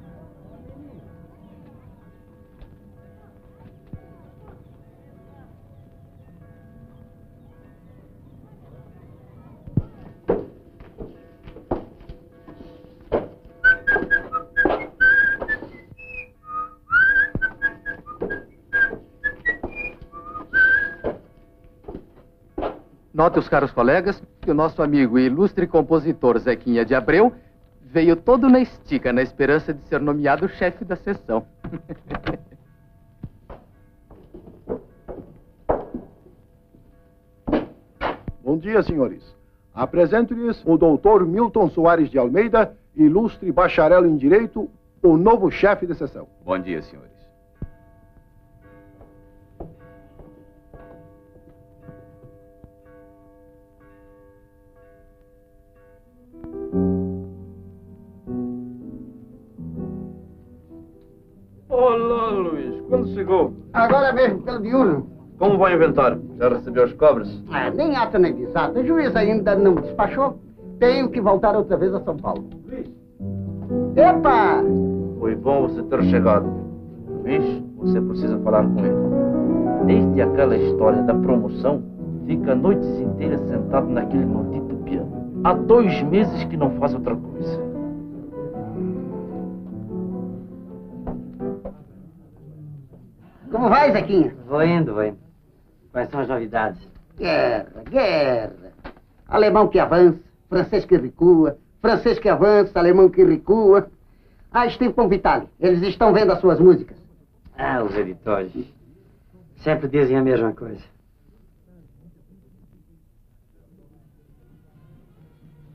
Note, os caros colegas, que o nosso amigo e ilustre compositor Zequinha de Abreu veio todo na estica, na esperança de ser nomeado chefe da sessão. Bom dia, senhores. Apresento-lhes o doutor Milton Soares de Almeida, ilustre bacharel em Direito, o novo chefe de sessão. Bom dia, senhores. Olá, Luiz. Quando chegou? Agora mesmo, pelo diurno. Como vai o inventário? Já recebeu os cobres? Nem ata nem desata. O juiz ainda não despachou. Tenho que voltar outra vez a São Paulo. Luiz. Epa! Foi bom você ter chegado. Luiz, você precisa falar com ele. Desde aquela história da promoção, fica noites inteiras sentado naquele maldito piano. Há 2 meses que não faz outra coisa. Como vai, Zequinha? Vou indo. Quais são as novidades? Guerra. Alemão que avança, francês que recua, francês que avança, alemão que recua. Steve com Vitali, eles estão vendo as suas músicas. Os editores. Sempre dizem a mesma coisa.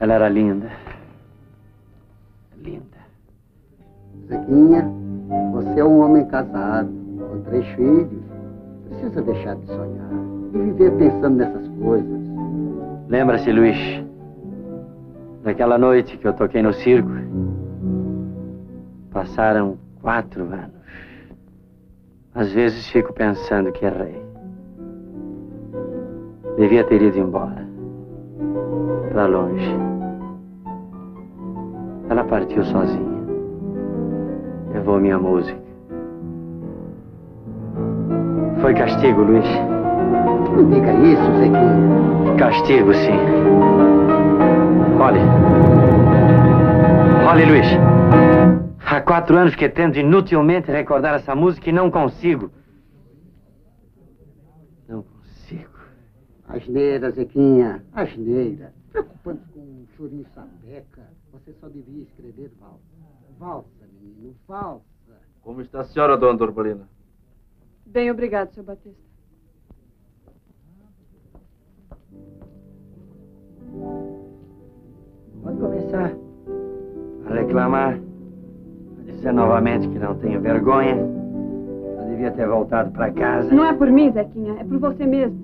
Ela era linda. Linda. Zequinha, você é um homem casado, com 3 filhos. Precisa deixar de sonhar e viver pensando nessas coisas. Lembra-se, Luiz, daquela noite que eu toquei no circo? Passaram 4 anos. Às vezes fico pensando que errei. Devia ter ido embora. Pra longe. Ela partiu sozinha. Levou minha música. Foi castigo, Luiz. Não diga isso, Zequinha. Castigo, sim. Olhe, Luiz. Há 4 anos que tento inutilmente recordar essa música e não consigo. Não consigo. Asneira, Zequinha. Asneira. Preocupando com um chorinho sapeca. Você só devia escrever valsa. Valsa, menino, valsa. Como está a senhora, dona Dorbalina? Bem, obrigado, Sr. Batista. Pode começar a reclamar, a dizer novamente que não tenho vergonha. Eu devia ter voltado para casa. Não é por mim, Zequinha, é por você mesmo.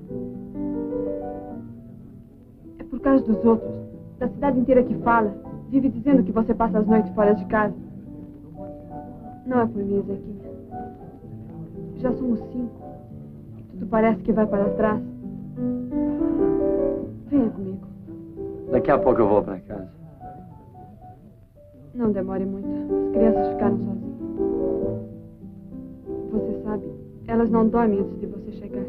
É por causa dos outros, da cidade inteira que fala, vive dizendo que você passa as noites fora de casa. Não é por mim, Zequinha. Já somos 5 e tudo parece que vai para trás. Venha comigo. Daqui a pouco eu vou para casa. Não demore muito. As crianças ficaram sozinhas. Você sabe, elas não dormem antes de você chegar.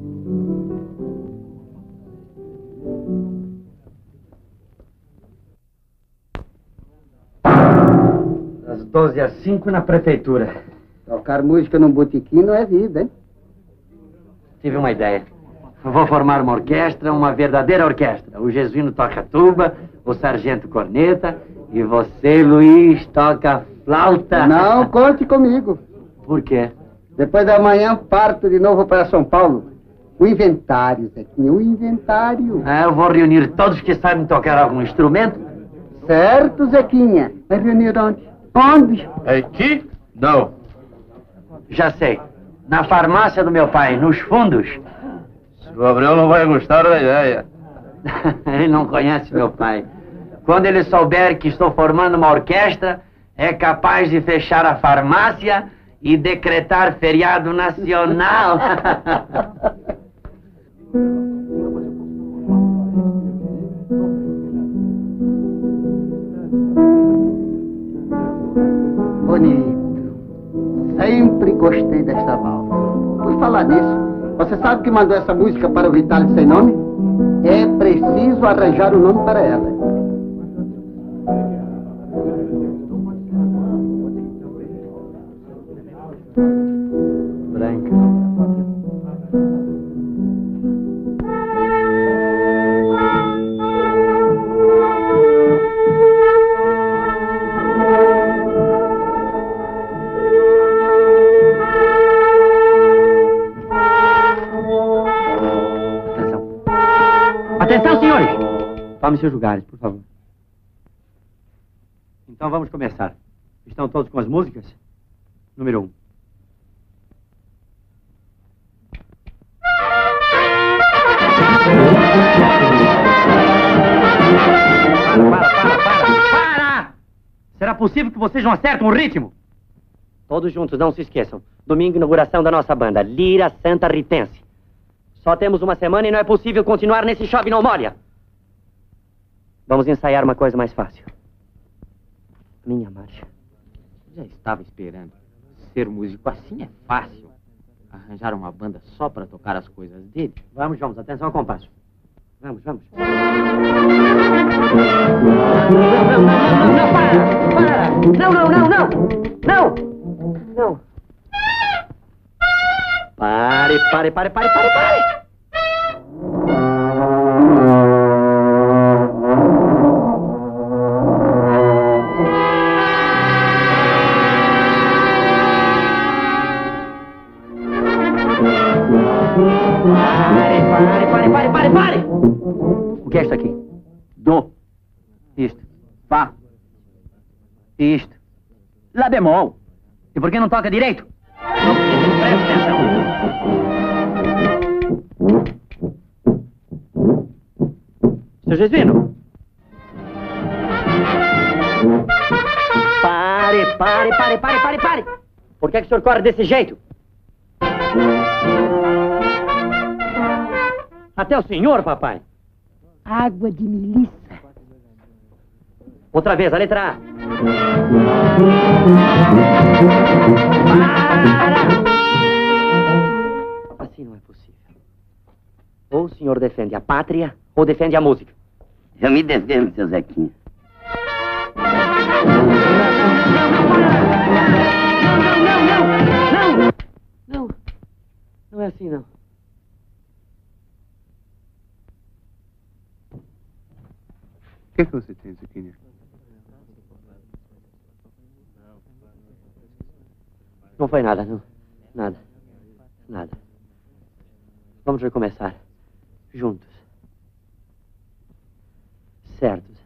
Das 12 às 5 na prefeitura. Tocar música num botequim não é vida, hein? Tive uma ideia. Vou formar uma orquestra, uma verdadeira orquestra. O Jesuíno toca tuba, o sargento corneta e você, Luiz, toca flauta. Não, conte comigo. Por quê? Depois da manhã parto de novo para São Paulo. O inventário, Zequinha, o inventário. Eu vou reunir todos que sabem tocar algum instrumento. Certo, Zequinha. Vai reunir onde? Onde? Aqui? Não. Já sei. Na farmácia do meu pai, nos fundos. O Abreu não vai gostar da ideia. Ele não conhece meu pai. Quando ele souber que estou formando uma orquestra, é capaz de fechar a farmácia e decretar feriado nacional. Bonito. Sempre gostei desta valsa. Por falar nisso, você sabe que mandou essa música para o Vitale sem nome? É preciso arranjar um nome para ela. Branca. Atenção, senhores! Tome seus lugares, por favor. Então vamos começar. Estão todos com as músicas? Número 1. Para! Será possível que vocês não acertem o ritmo? Todos juntos, não se esqueçam. Domingo, inauguração da nossa banda, Lira Santa Ritense. Só temos uma semana e não é possível continuar nesse chove não molha. Vamos ensaiar uma coisa mais fácil. Minha marcha. Já estava esperando. Ser músico assim é fácil. Arranjar uma banda só para tocar as coisas dele. Vamos, vamos. Atenção ao compasso. Vamos, vamos. Não, para! Não! Não! Pare! Pare! O que é isso aqui? Dó. Isto. Fá. Isto. Lá bemol. E por que não toca direito? Presta atenção. Seu Gesvino. Pare. Por que o senhor corre desse jeito? Até o senhor, papai. Água de milícia. Outra vez, a letra A. Para! Assim não é possível. Ou o senhor defende a pátria, ou defende a música. Eu me defendo, seu Zequinha. Não é assim, não. O que você tem, Zequinha? Não foi nada, não. Nada. Vamos recomeçar. Juntos. Certos.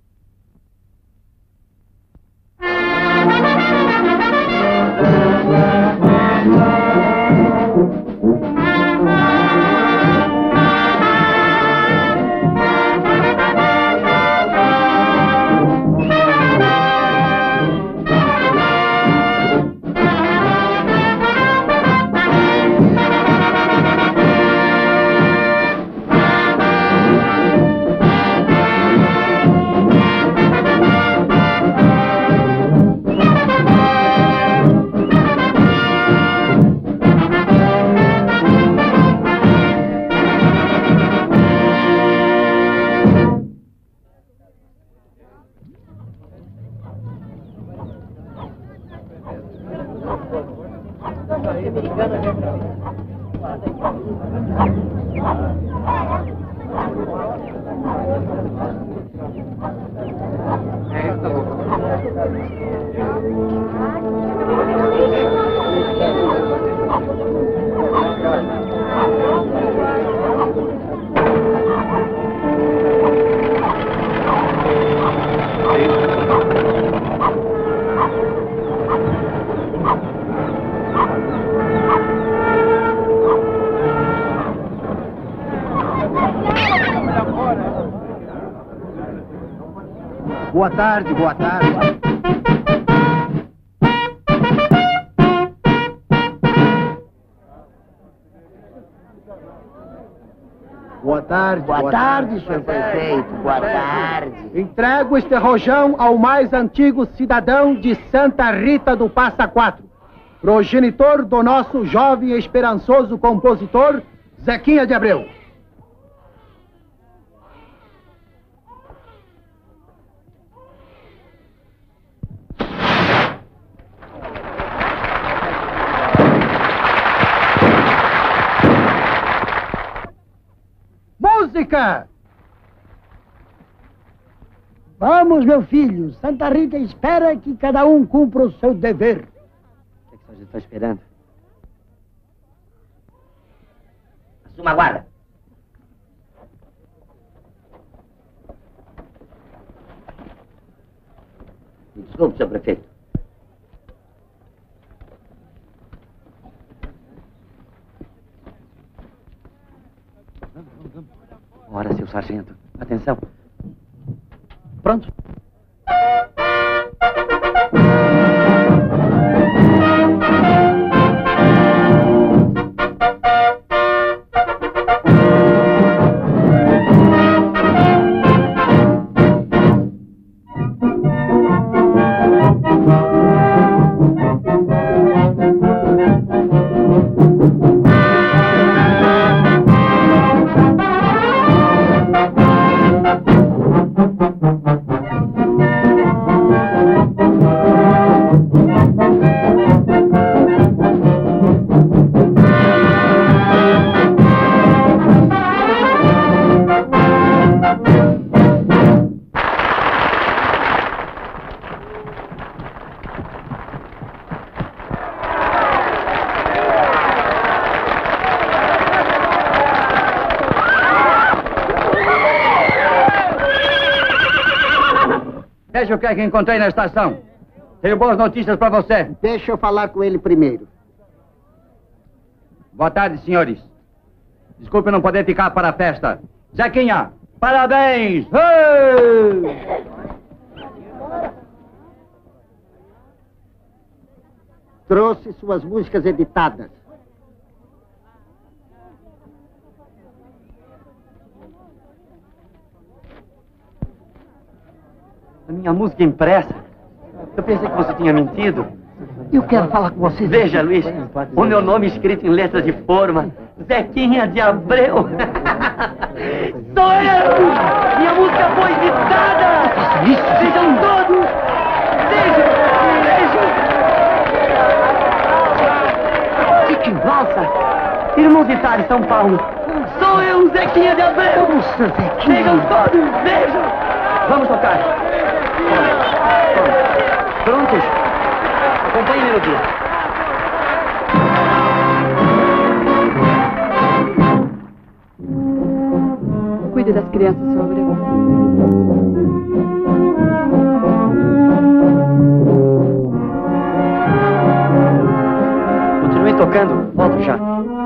Boa tarde. Boa tarde. Boa tarde, senhor prefeito. Boa tarde. Entrego este rojão ao mais antigo cidadão de Santa Rita do Passa Quatro, progenitor do nosso jovem e esperançoso compositor, Zequinha de Abreu. Música! Vamos, meu filho. Santa Rita espera que cada um cumpra o seu dever. O que a gente está esperando? Assuma a guarda. Me desculpe, senhor prefeito. Ora, seu sargento. Atenção. Pronto? Veja o que é que encontrei na estação. Tenho boas notícias para você. Deixa eu falar com ele primeiro. Boa tarde, senhores. Desculpe não poder ficar para a festa. Zequinha, parabéns! Hey! Trouxe suas músicas editadas. A minha música impressa. Eu pensei que você tinha mentido. Eu quero falar com você. Veja, Luiz, o meu nome escrito em letras de forma. Zequinha de Abreu. Sou eu! Minha música foi editada! Vejam todos! Vejam! Que valsa! Irmãos de Itália, São Paulo. Sou eu, Zequinha de Abreu! Nossa, Zequinha! Vejam todos! Vejam! Vamos tocar! Prontos? Acompanhe a melodia. Cuide das crianças, seu Abreu. Continue tocando. Volto já.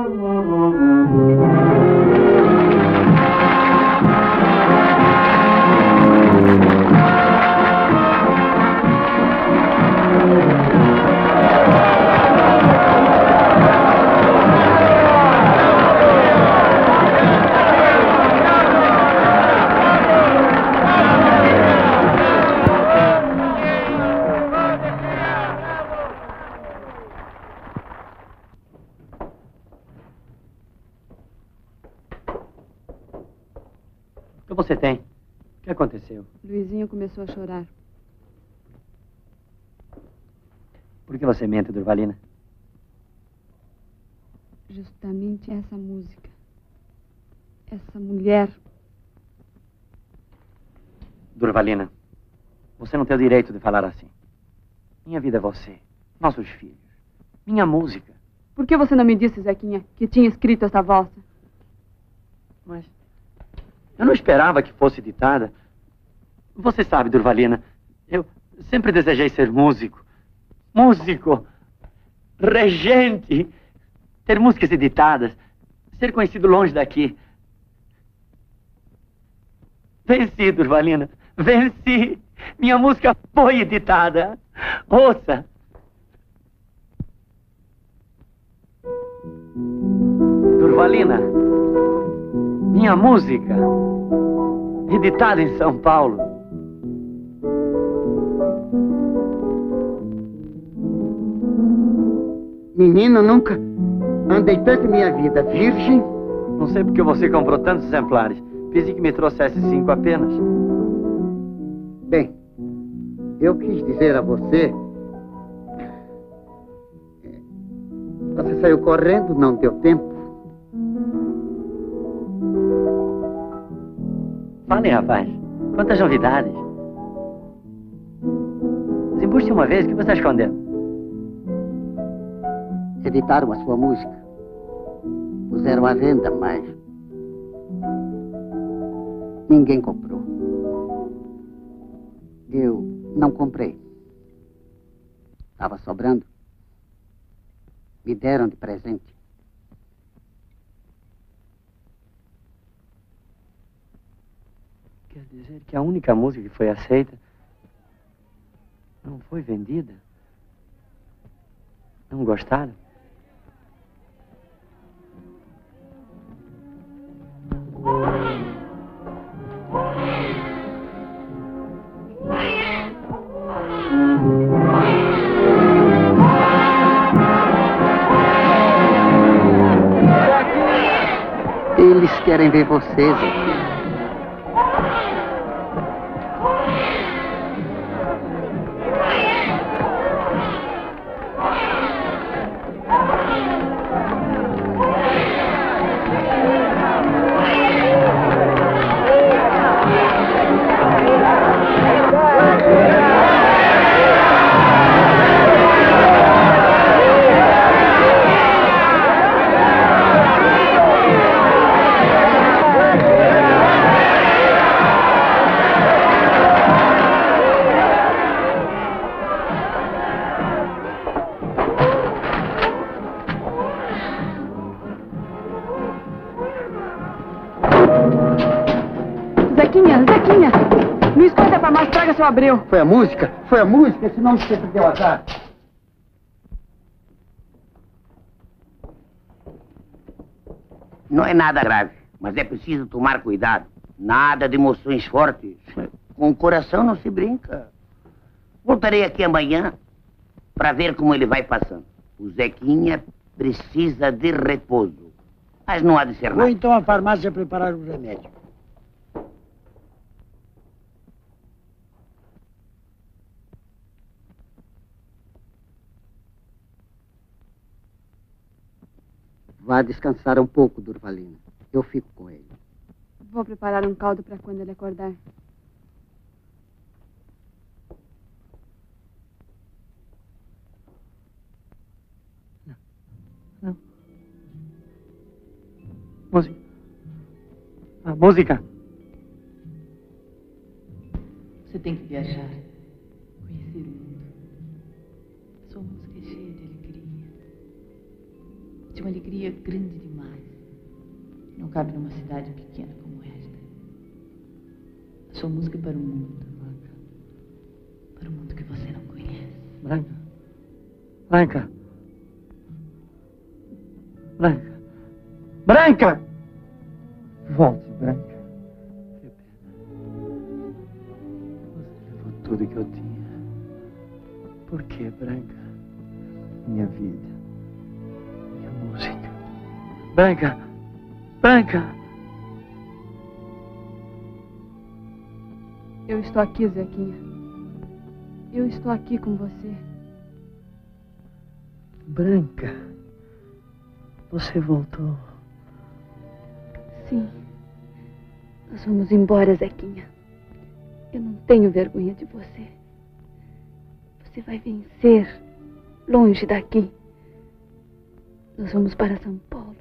O que você tem? O que aconteceu? Luizinho começou a chorar. Por que você mente, Durvalina? Justamente essa música. Essa mulher. Durvalina, você não tem o direito de falar assim. Minha vida é você, nossos filhos, minha música. Por que você não me disse, Zequinha, que tinha escrito essa valsa? Mas eu não esperava que fosse ditada. Você sabe, Durvalina, eu sempre desejei ser músico. Músico, regente, ter músicas editadas, ser conhecido longe daqui. Venci, Durvalina, venci. Minha música foi editada. Ouça. Durvalina, minha música, editada em São Paulo. Menino, nunca andei tanto em minha vida. Virgem? Não sei porque você comprou tantos exemplares. Pensei que me trouxesse 5 apenas. Bem, eu quis dizer a você... Você saiu correndo, não deu tempo. Fale, rapaz. Quantas novidades. Desembuste uma vez, o que você está escondendo? Editaram a sua música. Puseram à venda, mas... ninguém comprou. Eu não comprei. Estava sobrando. Me deram de presente. Quer dizer que a única música que foi aceita não foi vendida? Não gostaram? Eles querem ver vocês aqui. farmácia, traga seu Abreu. Foi a música, senão você deu azar. Não é nada grave, mas é preciso tomar cuidado. Nada de emoções fortes. Com o coração não se brinca. Voltarei aqui amanhã para ver como ele vai passando. O Zequinha precisa de repouso. Mas não há de ser nada. Vou então à farmácia preparar o remédio. Vá descansar um pouco, Durvalina. Eu fico com ele. Vou preparar um caldo para quando ele acordar. Não. Música. A música. Você tem que viajar, conhecer o mundo. Sua música é cheia de alegria. De uma alegria grande demais. Não cabe numa cidade pequena como esta. A sua música é para o mundo. Para o mundo que você não conhece. Branca. Branca. Branca. Branca! Volte, Branca. Que pena. Você levou tudo que eu tinha. Por que, Branca? Minha vida. Minha música. Branca! Branca! Eu estou aqui, Zequinha. Eu estou aqui com você. Branca, você voltou. Sim. Nós vamos embora, Zequinha. Eu não tenho vergonha de você. Você vai vencer longe daqui. Nós vamos para São Paulo.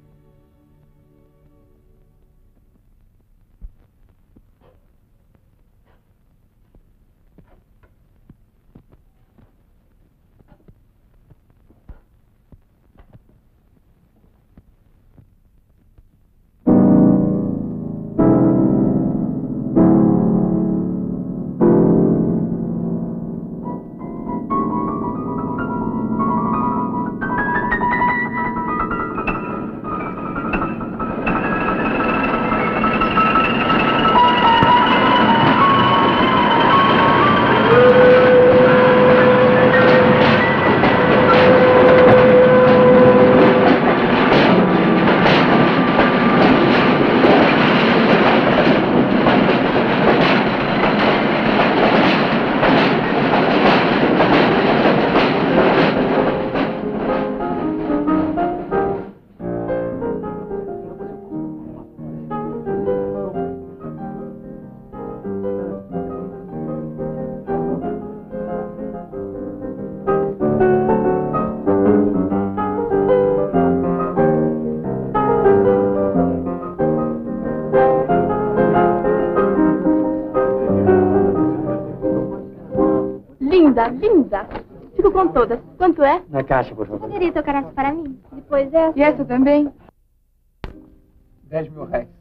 Linda. Fico com todas. Quanto é? Na caixa, por favor. Poderia tocar essa para mim? Depois essa. E essa também? 10.000 réis.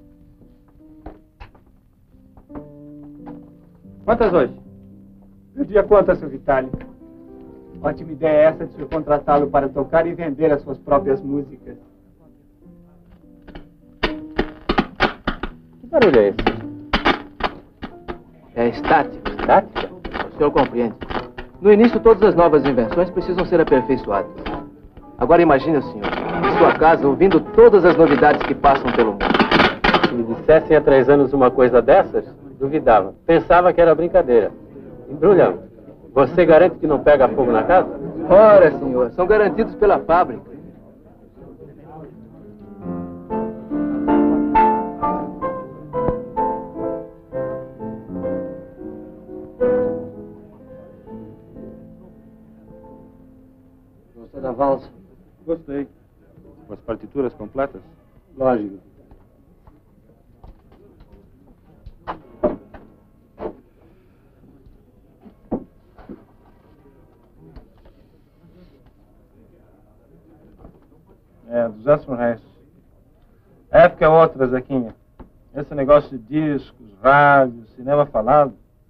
Quantas hoje? Perdi a conta, seu Vitali. Ótima ideia essa de senhor contratá-lo para tocar e vender as suas próprias músicas. Que barulho é esse? É estática. Estática? O senhor compreende. No início, todas as novas invenções precisam ser aperfeiçoadas. Agora imagine o senhor, em sua casa, ouvindo todas as novidades que passam pelo mundo. Se me dissessem há 3 anos uma coisa dessas, duvidava. Pensava que era brincadeira. Embrulhão, você garante que não pega fogo na casa? Ora, senhor, são garantidos pela fábrica. Gostou da valsa? Gostei. Com as partituras completas? Lógico. É, 200 réis. A época é outra, Zequinha. Esse negócio de discos, rádio, cinema falado,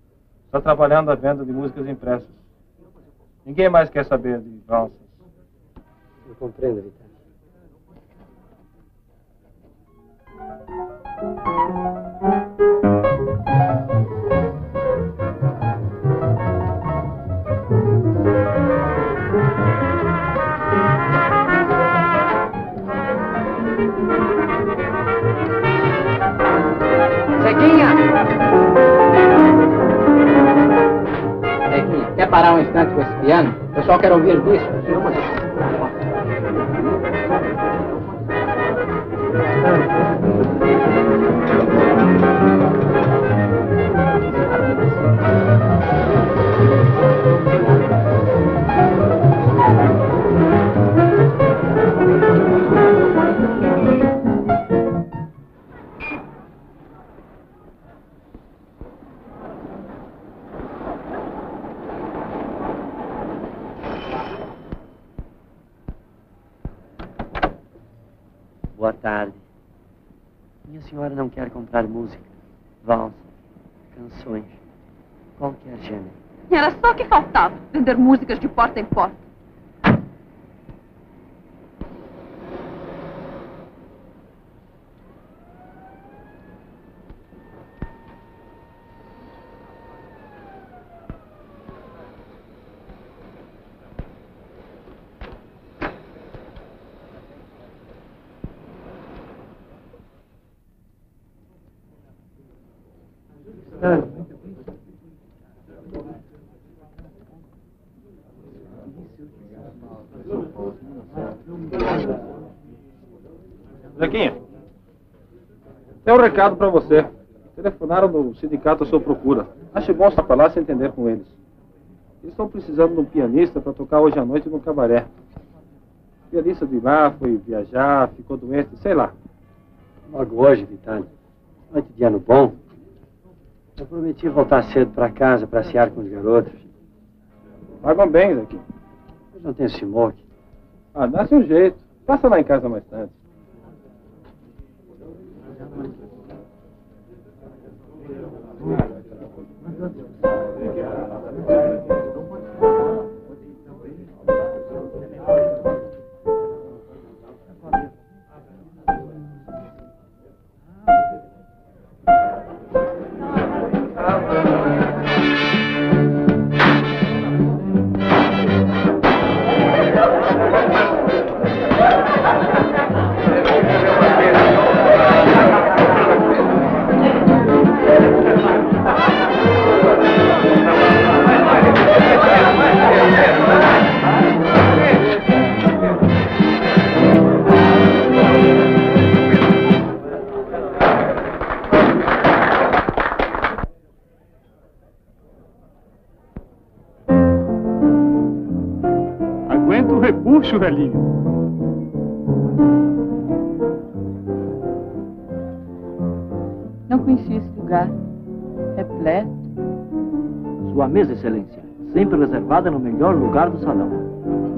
Está trabalhando a venda de músicas impressas. Ninguém mais quer saber de valsas. Eu compreendo, Vital. Zequinha! Zequinha, quer parar um instante com esse piano? Eu só quero ouvir disco. Boa tarde. Minha senhora não quer comprar música, valsa, canções, qualquer gênero. Era só o que faltava, vender músicas de porta em porta. Zequinha, tem um recado para você. Telefonaram do sindicato à sua procura. Acho bom estar para lá se entender com eles. Eles estão precisando de um pianista para tocar hoje à noite no cabaré. O pianista de lá foi viajar, ficou doente, sei lá. Logo hoje, Vitale, noite de ano bom, eu prometi voltar cedo para casa para passear com os garotos. Pagam bem, Zequinha. Eu não tenho smoke. Ah, dá-se um jeito. Passa lá em casa mais tarde. Repuxo, velhinho. Não conhecia esse lugar. Repleto. Sua mesa, excelência. Sempre reservada no melhor lugar do salão.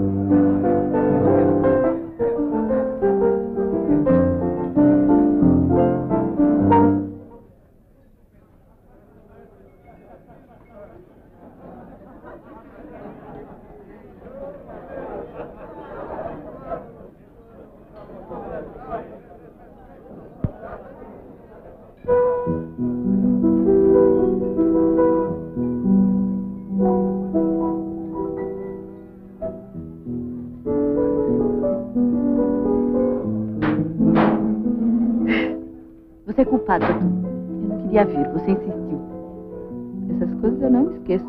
Você é culpado, doutor. Eu não queria vir, você insistiu. Essas coisas eu não esqueço.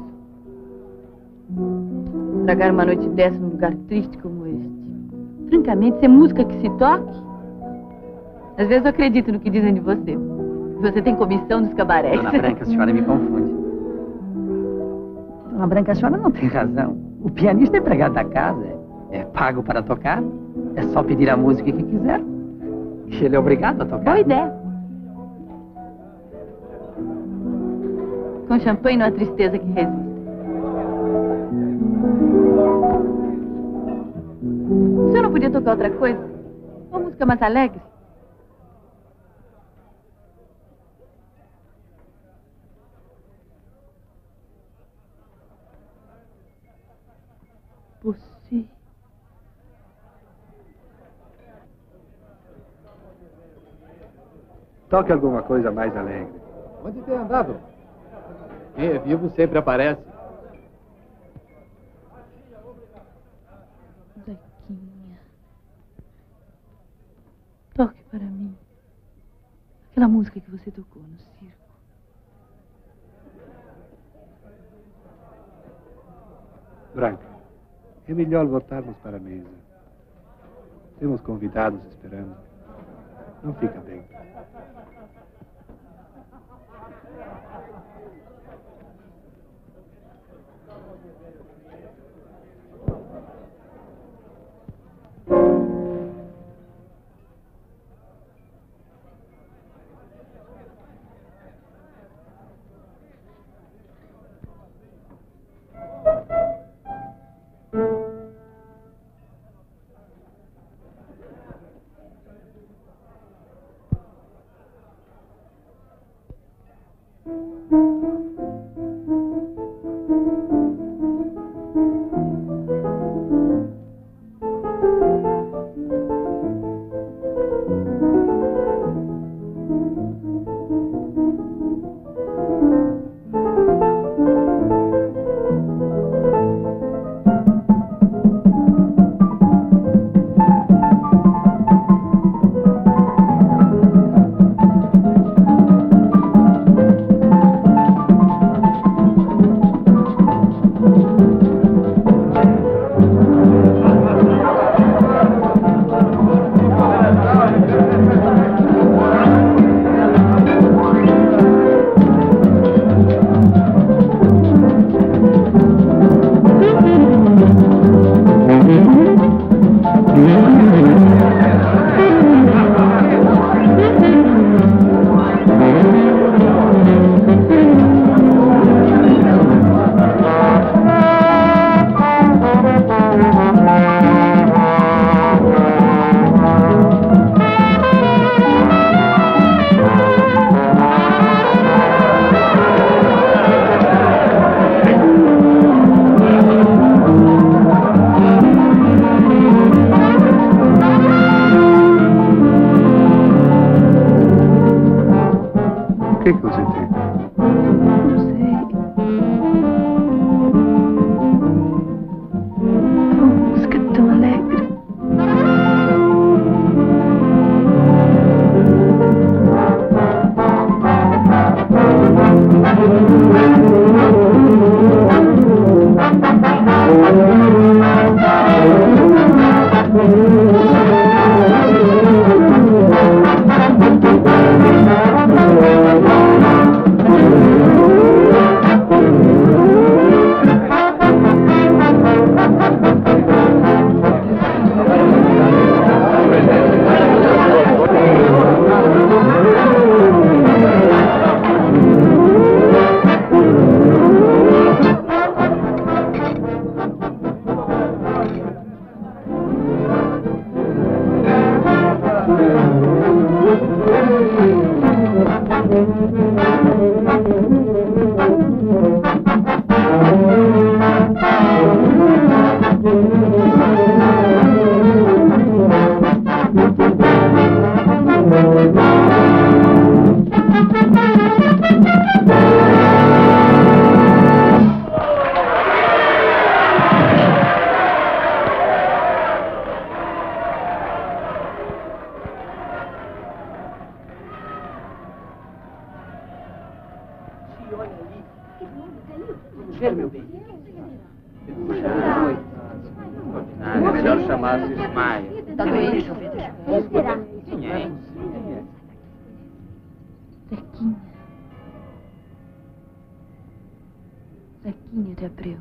Estragar uma noite dessa num lugar triste como este. Francamente, isso é música que se toque? Às vezes eu acredito no que dizem de você. Você tem comissão dos cabarés. Dona Branca, a senhora me confunde. Dona Branca, a senhora não tem razão. O pianista é empregado da casa, é pago para tocar. É só pedir a música que quiser. Ele é obrigado a tocar. Boa ideia. Com champanhe não há tristeza que resista. O senhor não podia tocar outra coisa? Uma música mais alegre? Você. Toque alguma coisa mais alegre. Onde tem andado? Quem é vivo sempre aparece. Zequinha. Toque para mim. Aquela música que você tocou no circo. Branca, é melhor voltarmos para a mesa. Temos convidados esperando. Não fica bem. Ver, meu bem. É melhor chamar-se Maia. Tá doente? Deixa eu ver, deixa eu ver. Será? Quem é? Zequinha. Zequinha de Abreu.